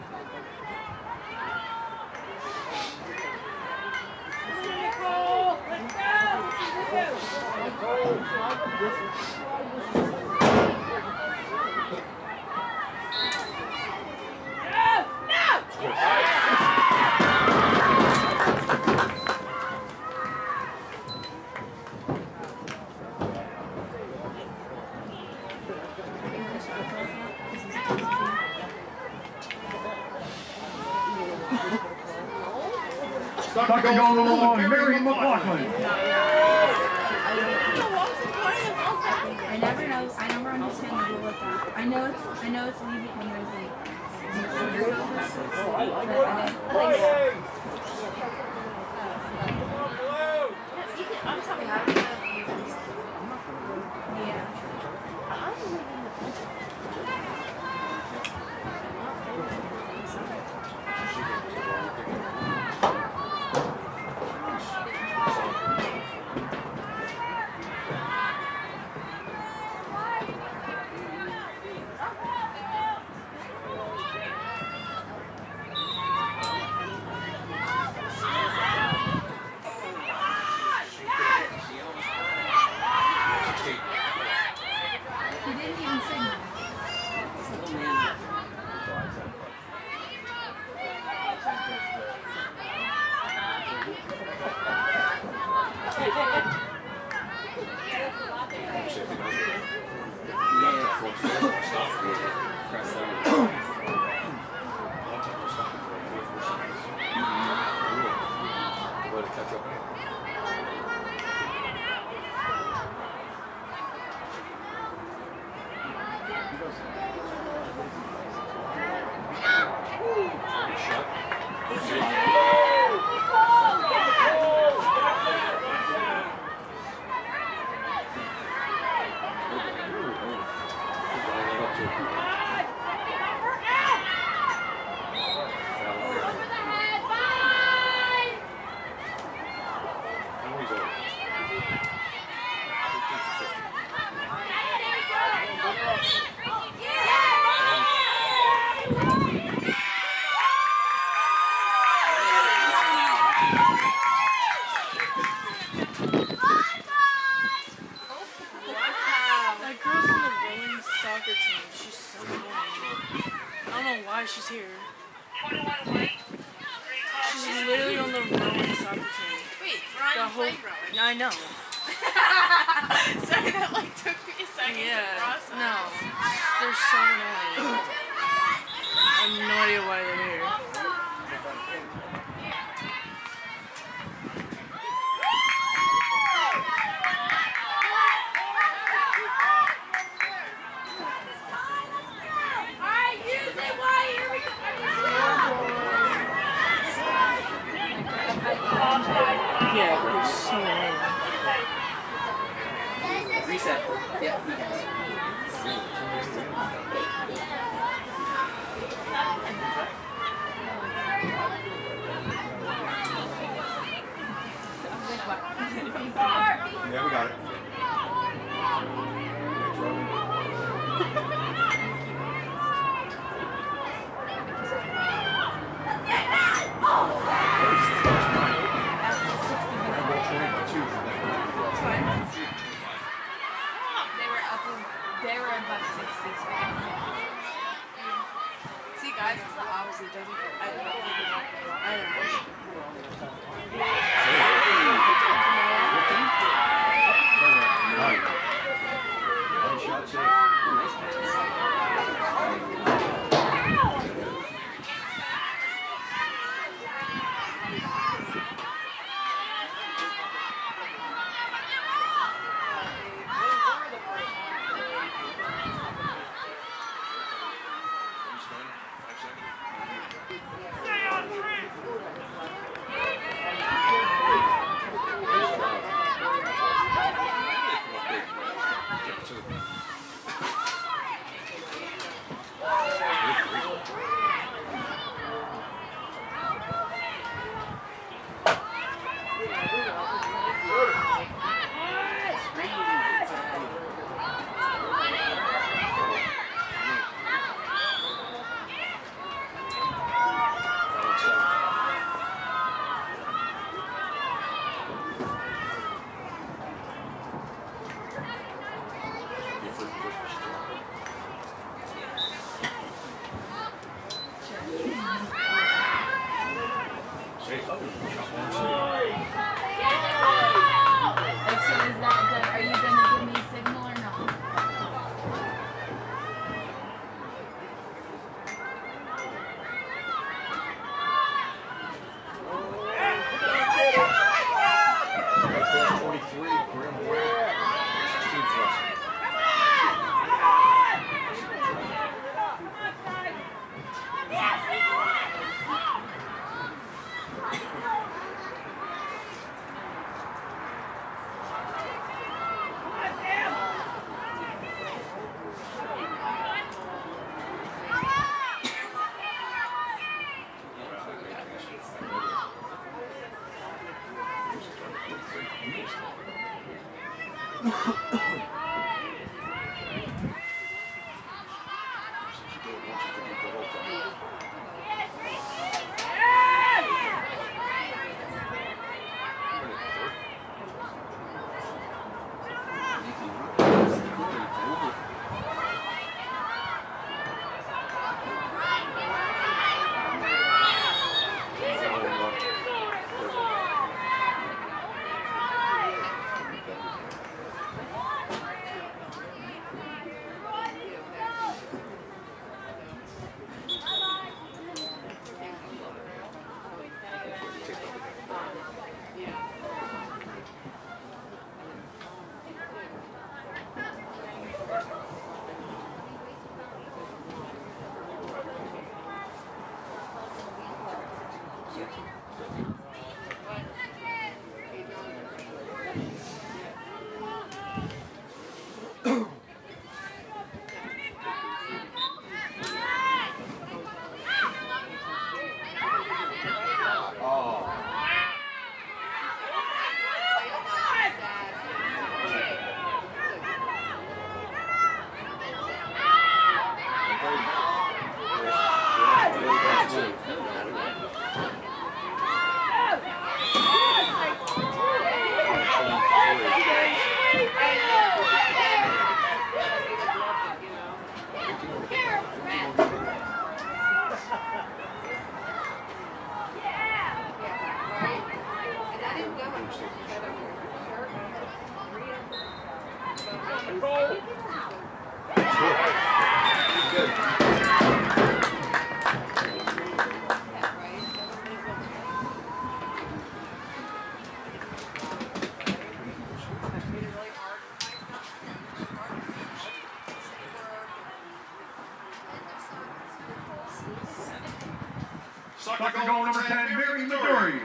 Stuck to go along, Mary McLaughlin. I never know. I never understand the rule with that. I know it's leaving when there's like. I'm telling you, I don't know. Yeah. He didn't even sing that. That girl's on the women's soccer team. She's so annoying. I don't know why she's here. She's literally on the rowing soccer team. Wait, we're on the playground. I know. Sorry, that like took me a second to process. No. They're so annoying. I have no idea why they're here. Yeah, they're so annoying. Reset. Yeah. Yeah, we got it. They were above 60s. See, guys, it's the opposite. I don't know. Soccer goal number 10, Mary Missouri.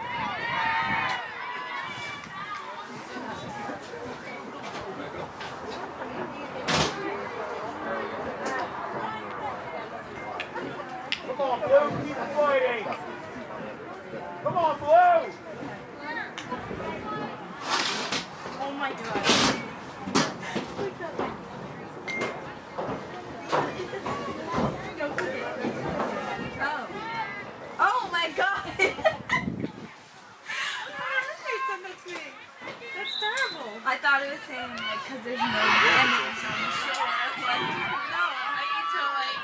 Come on, Blue, keep it fighting. Come on, Blue. Oh my god. Oh my god! That's terrible. I thought it was saying like because there's no damage on the shore. Like, no, I need to like.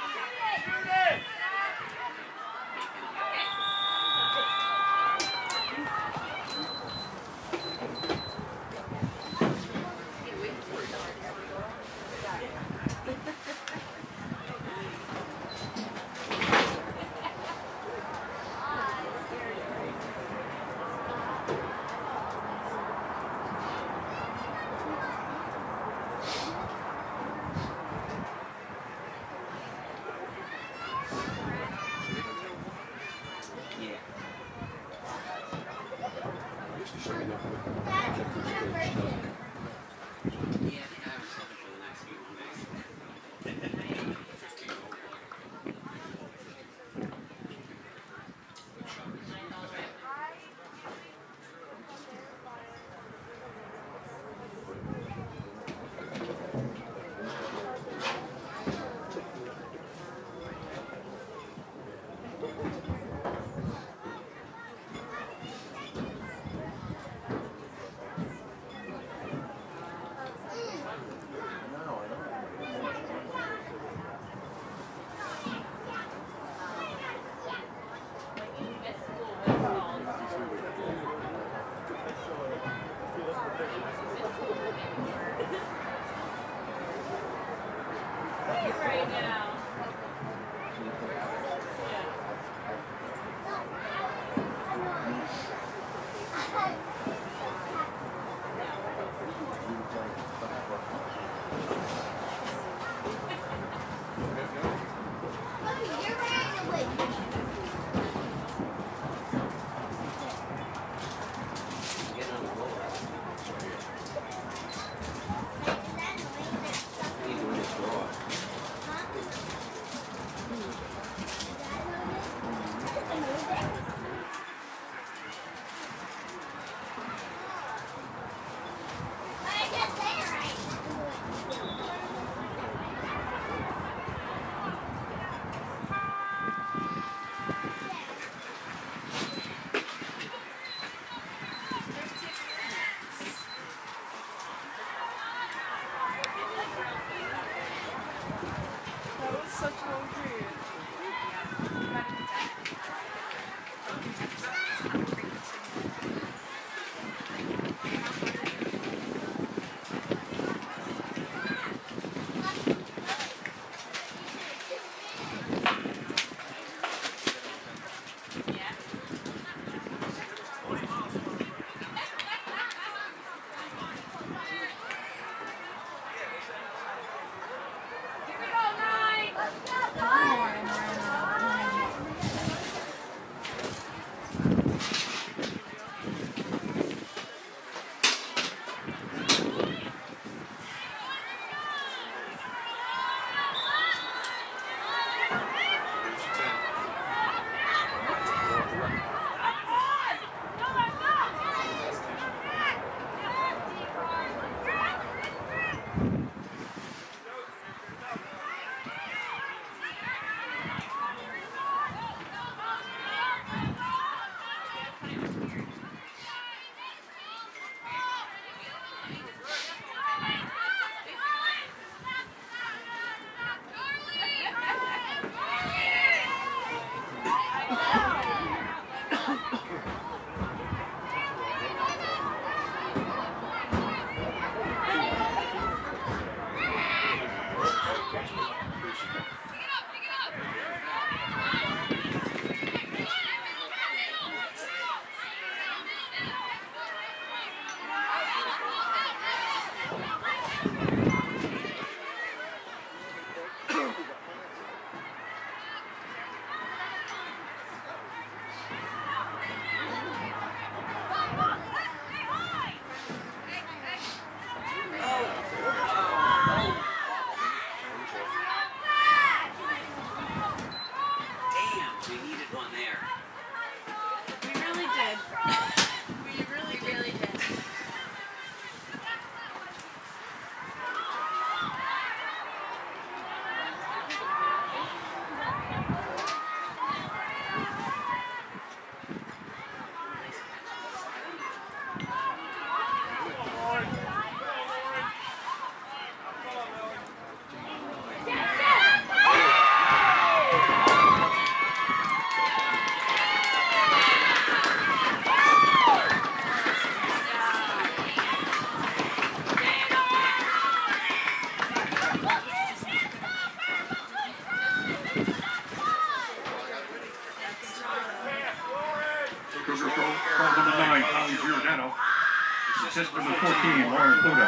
Assist number 14, Lauren Pluto.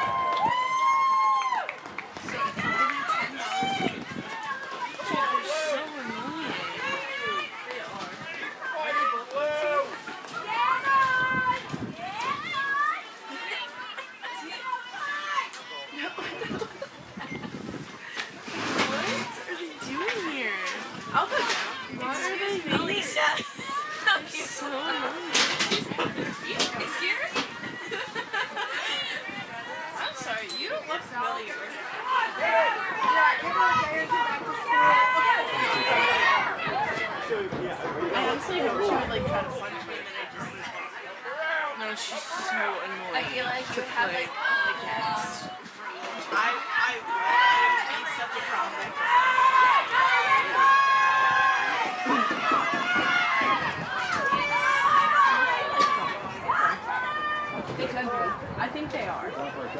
She's so annoying. I feel like you have like all the cats. I would be such a problem. They could be. I think they are.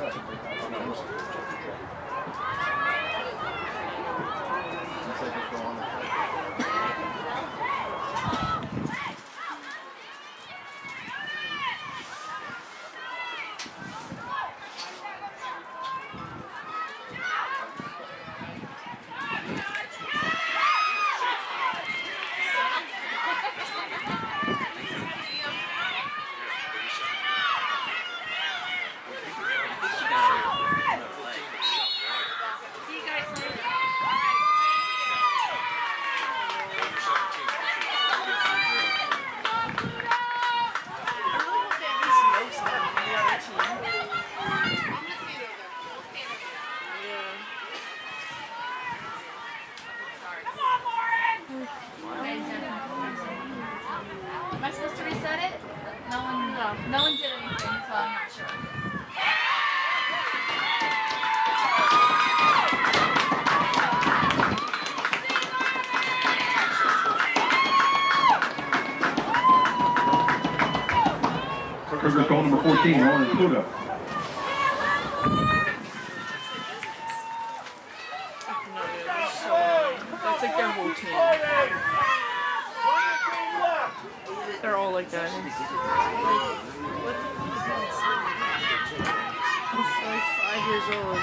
Am I supposed to reset it? No one did anything, so I'm not sure. Trigger's goal number 14, Lauren Pluto. That's like their whole team. They're all like that. It's like 5 years old.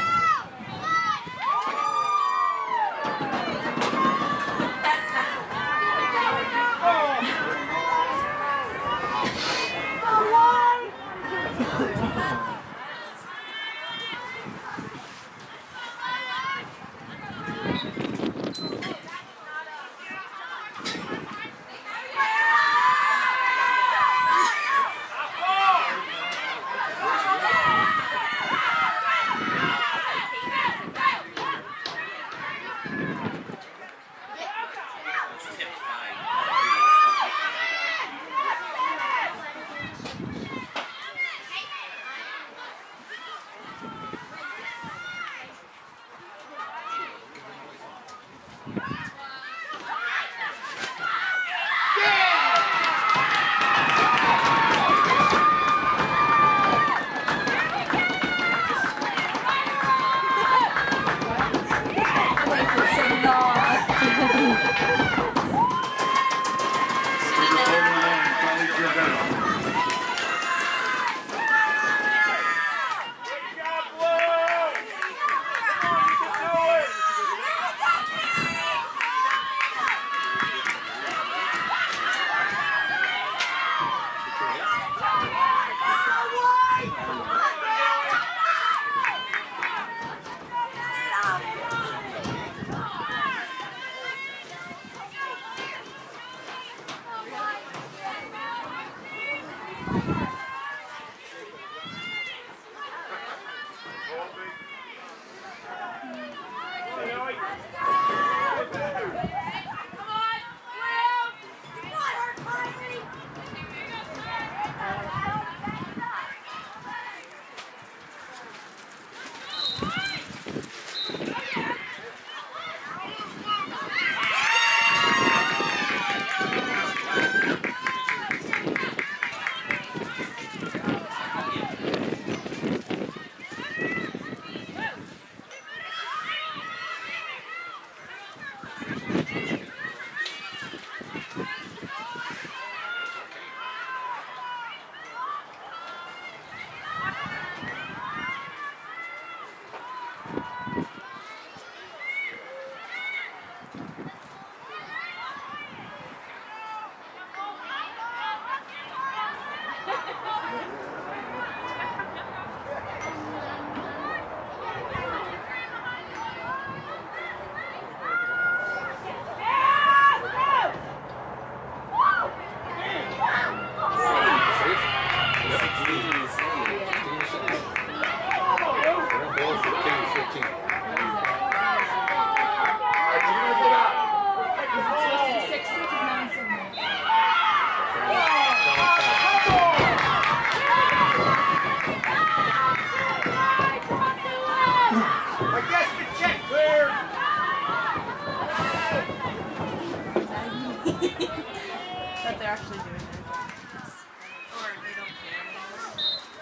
That they're actually doing their jobs. Or they don't care anymore.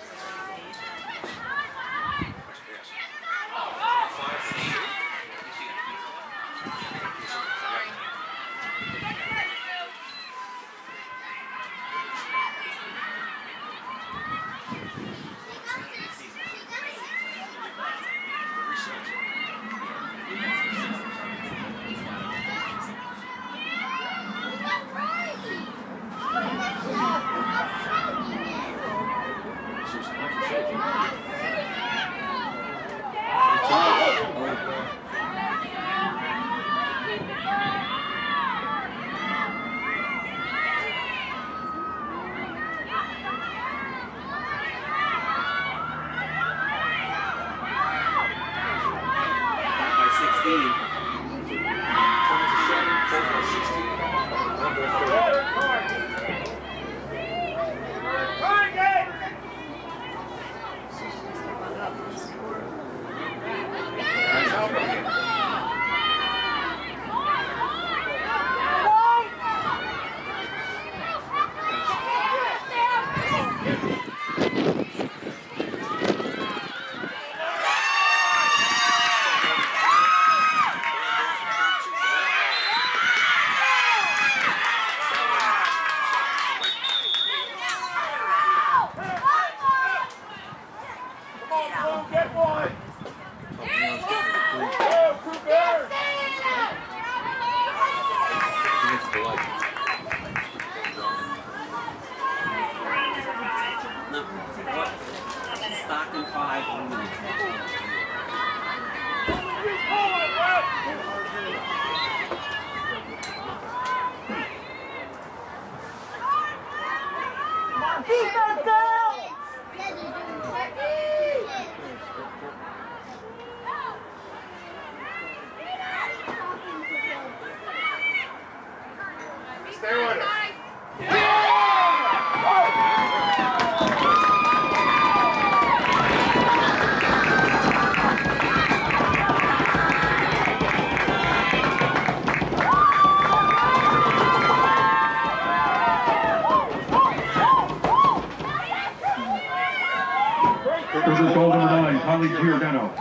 Versus goal number 9, Conley Giordano.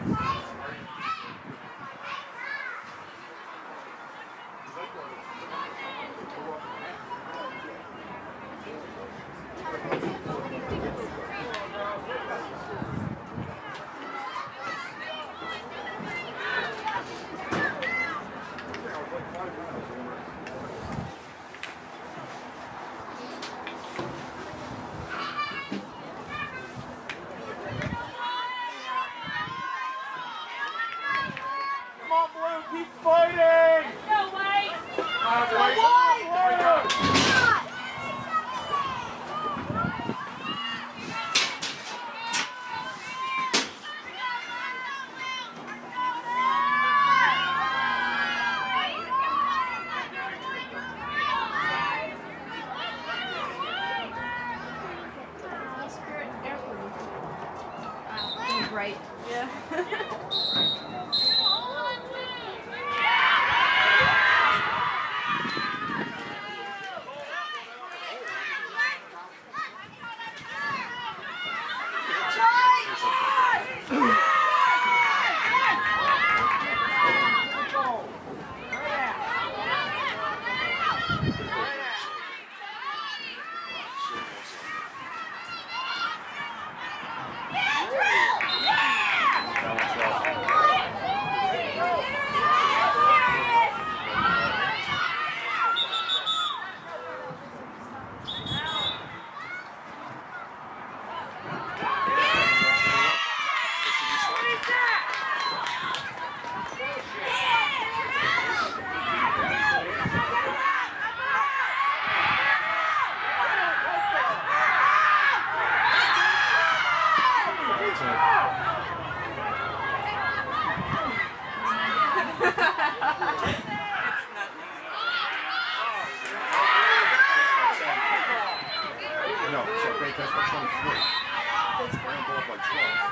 Keep fighting! No way! Right. Yeah. No, so great pass by 23. Grand ball by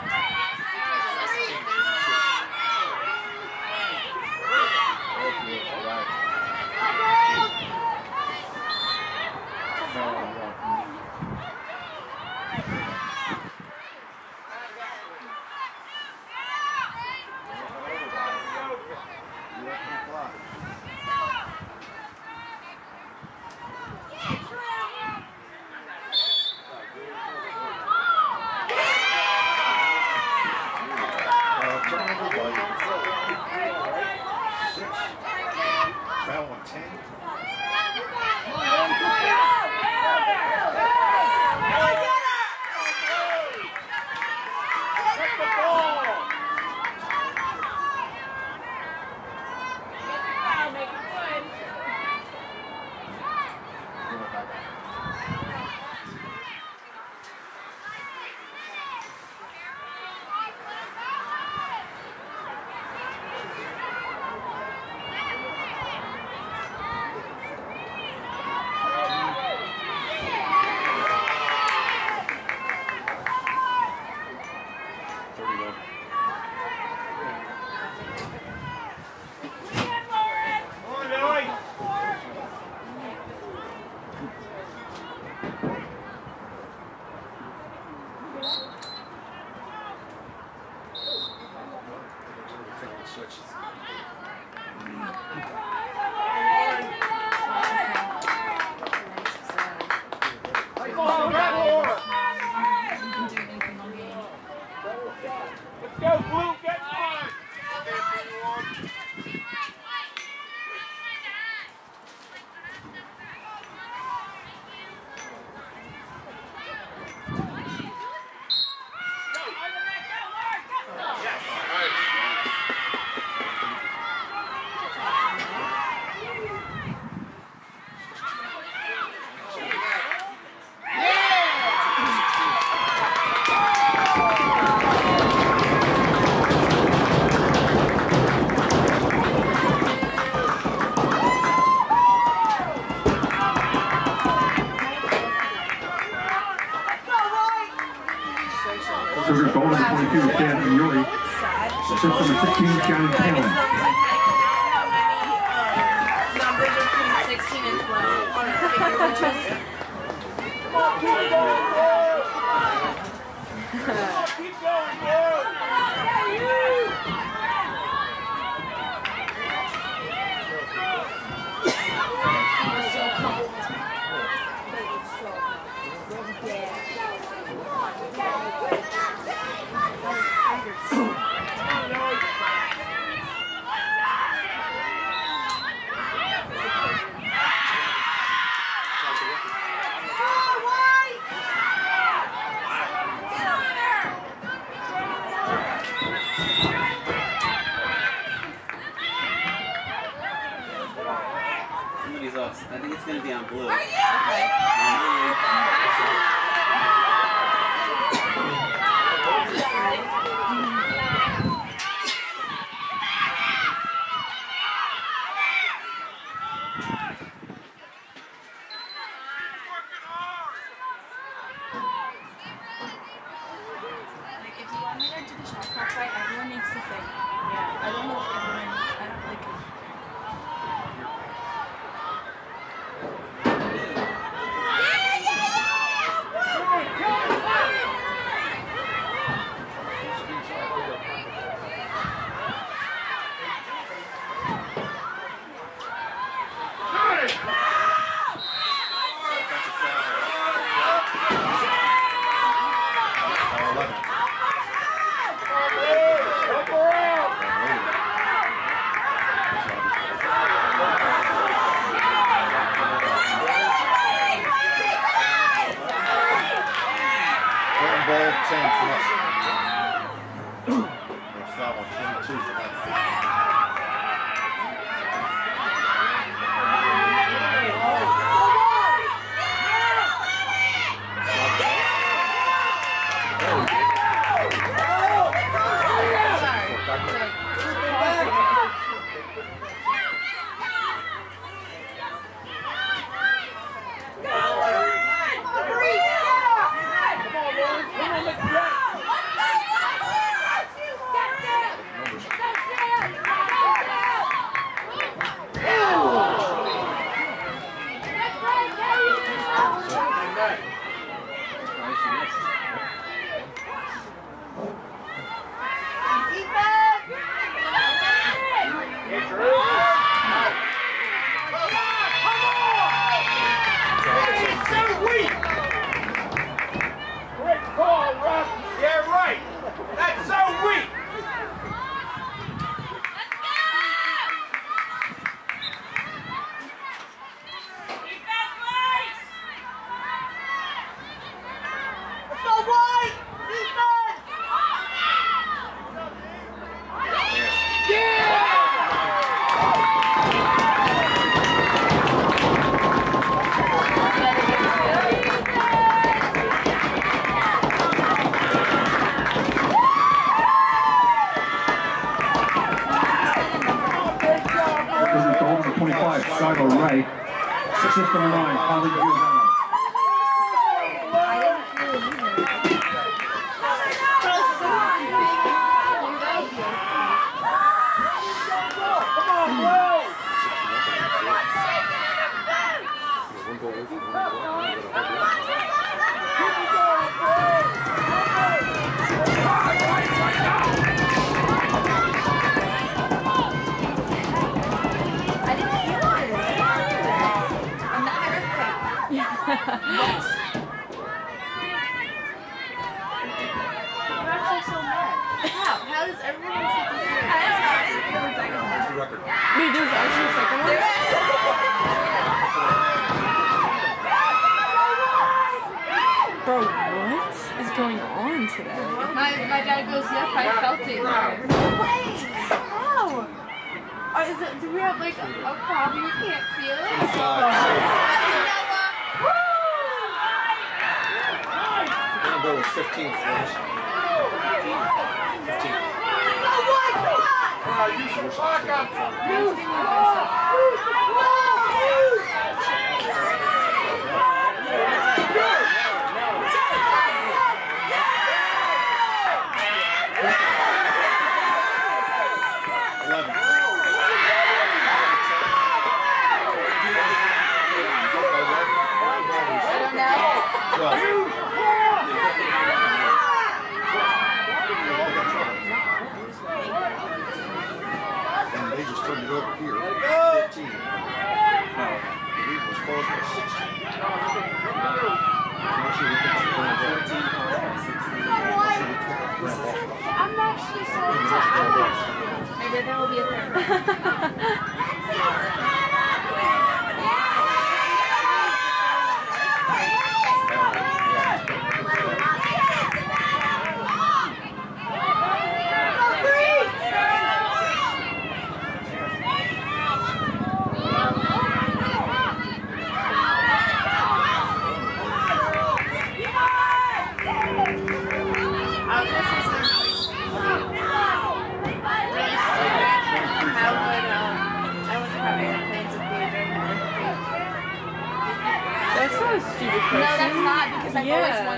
22, Shannon Yuri. Assist number 16, Shannon Palin. Numbers between 16 and 12 on a figure, which is... Keep going, down blue.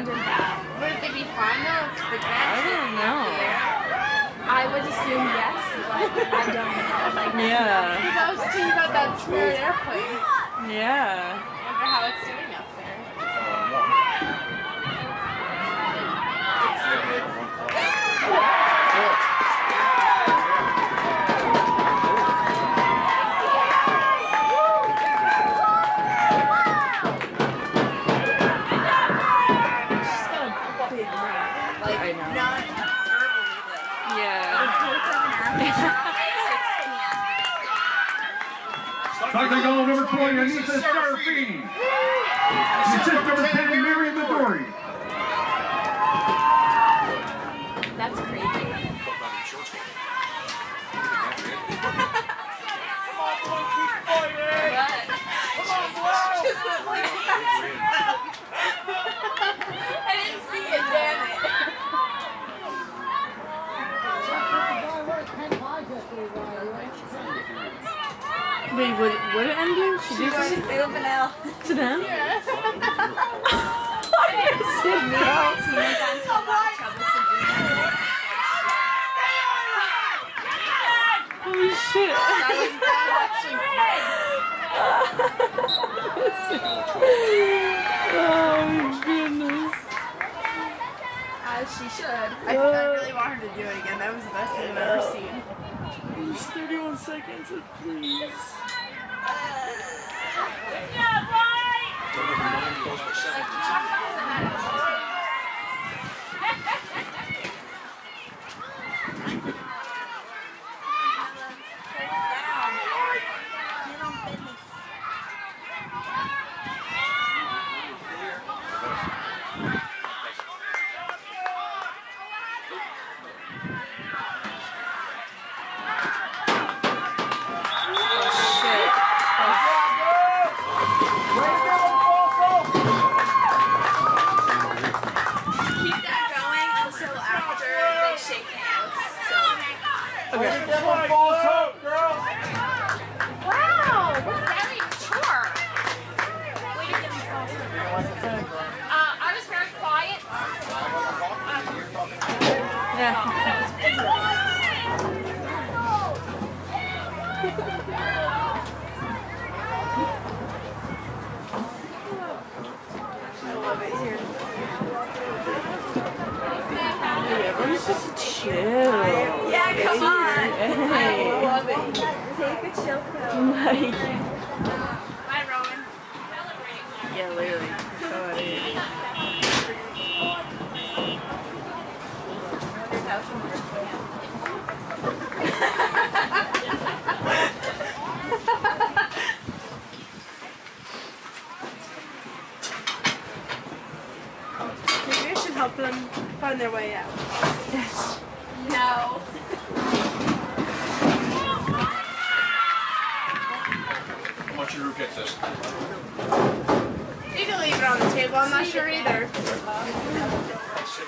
wondered that. Would they be fine though if the I don't know. I would assume yes, but I don't know. Like, Yeah. because I was thinking about that Spirit airplane. Yeah. I wonder how it's doing up there. She's got a big mouth. Like, I know. not verbally, but. Yeah. Cycling goal number 20, Anissa Serafini. Assist number 10, Miriam Midori. That's crazy. I didn't see it, damn it. Wait, what did it end in? She did She threw up an L. to them? Yeah. Me and Tina got into a lot of trouble for doing that. Holy shit. That was actually Oh my goodness. As she should. I really want her to do it again. That was the best thing I've ever seen. Just 31 seconds, please. Everyone's just chill. Yeah, come on. Hey. I love it. Take a chill pill. Like, Bye, Rowan. yeah, literally. So it is. Maybe I should help them find their way out. No. How much your group gets this? You can leave it on the table. I'm not sure either.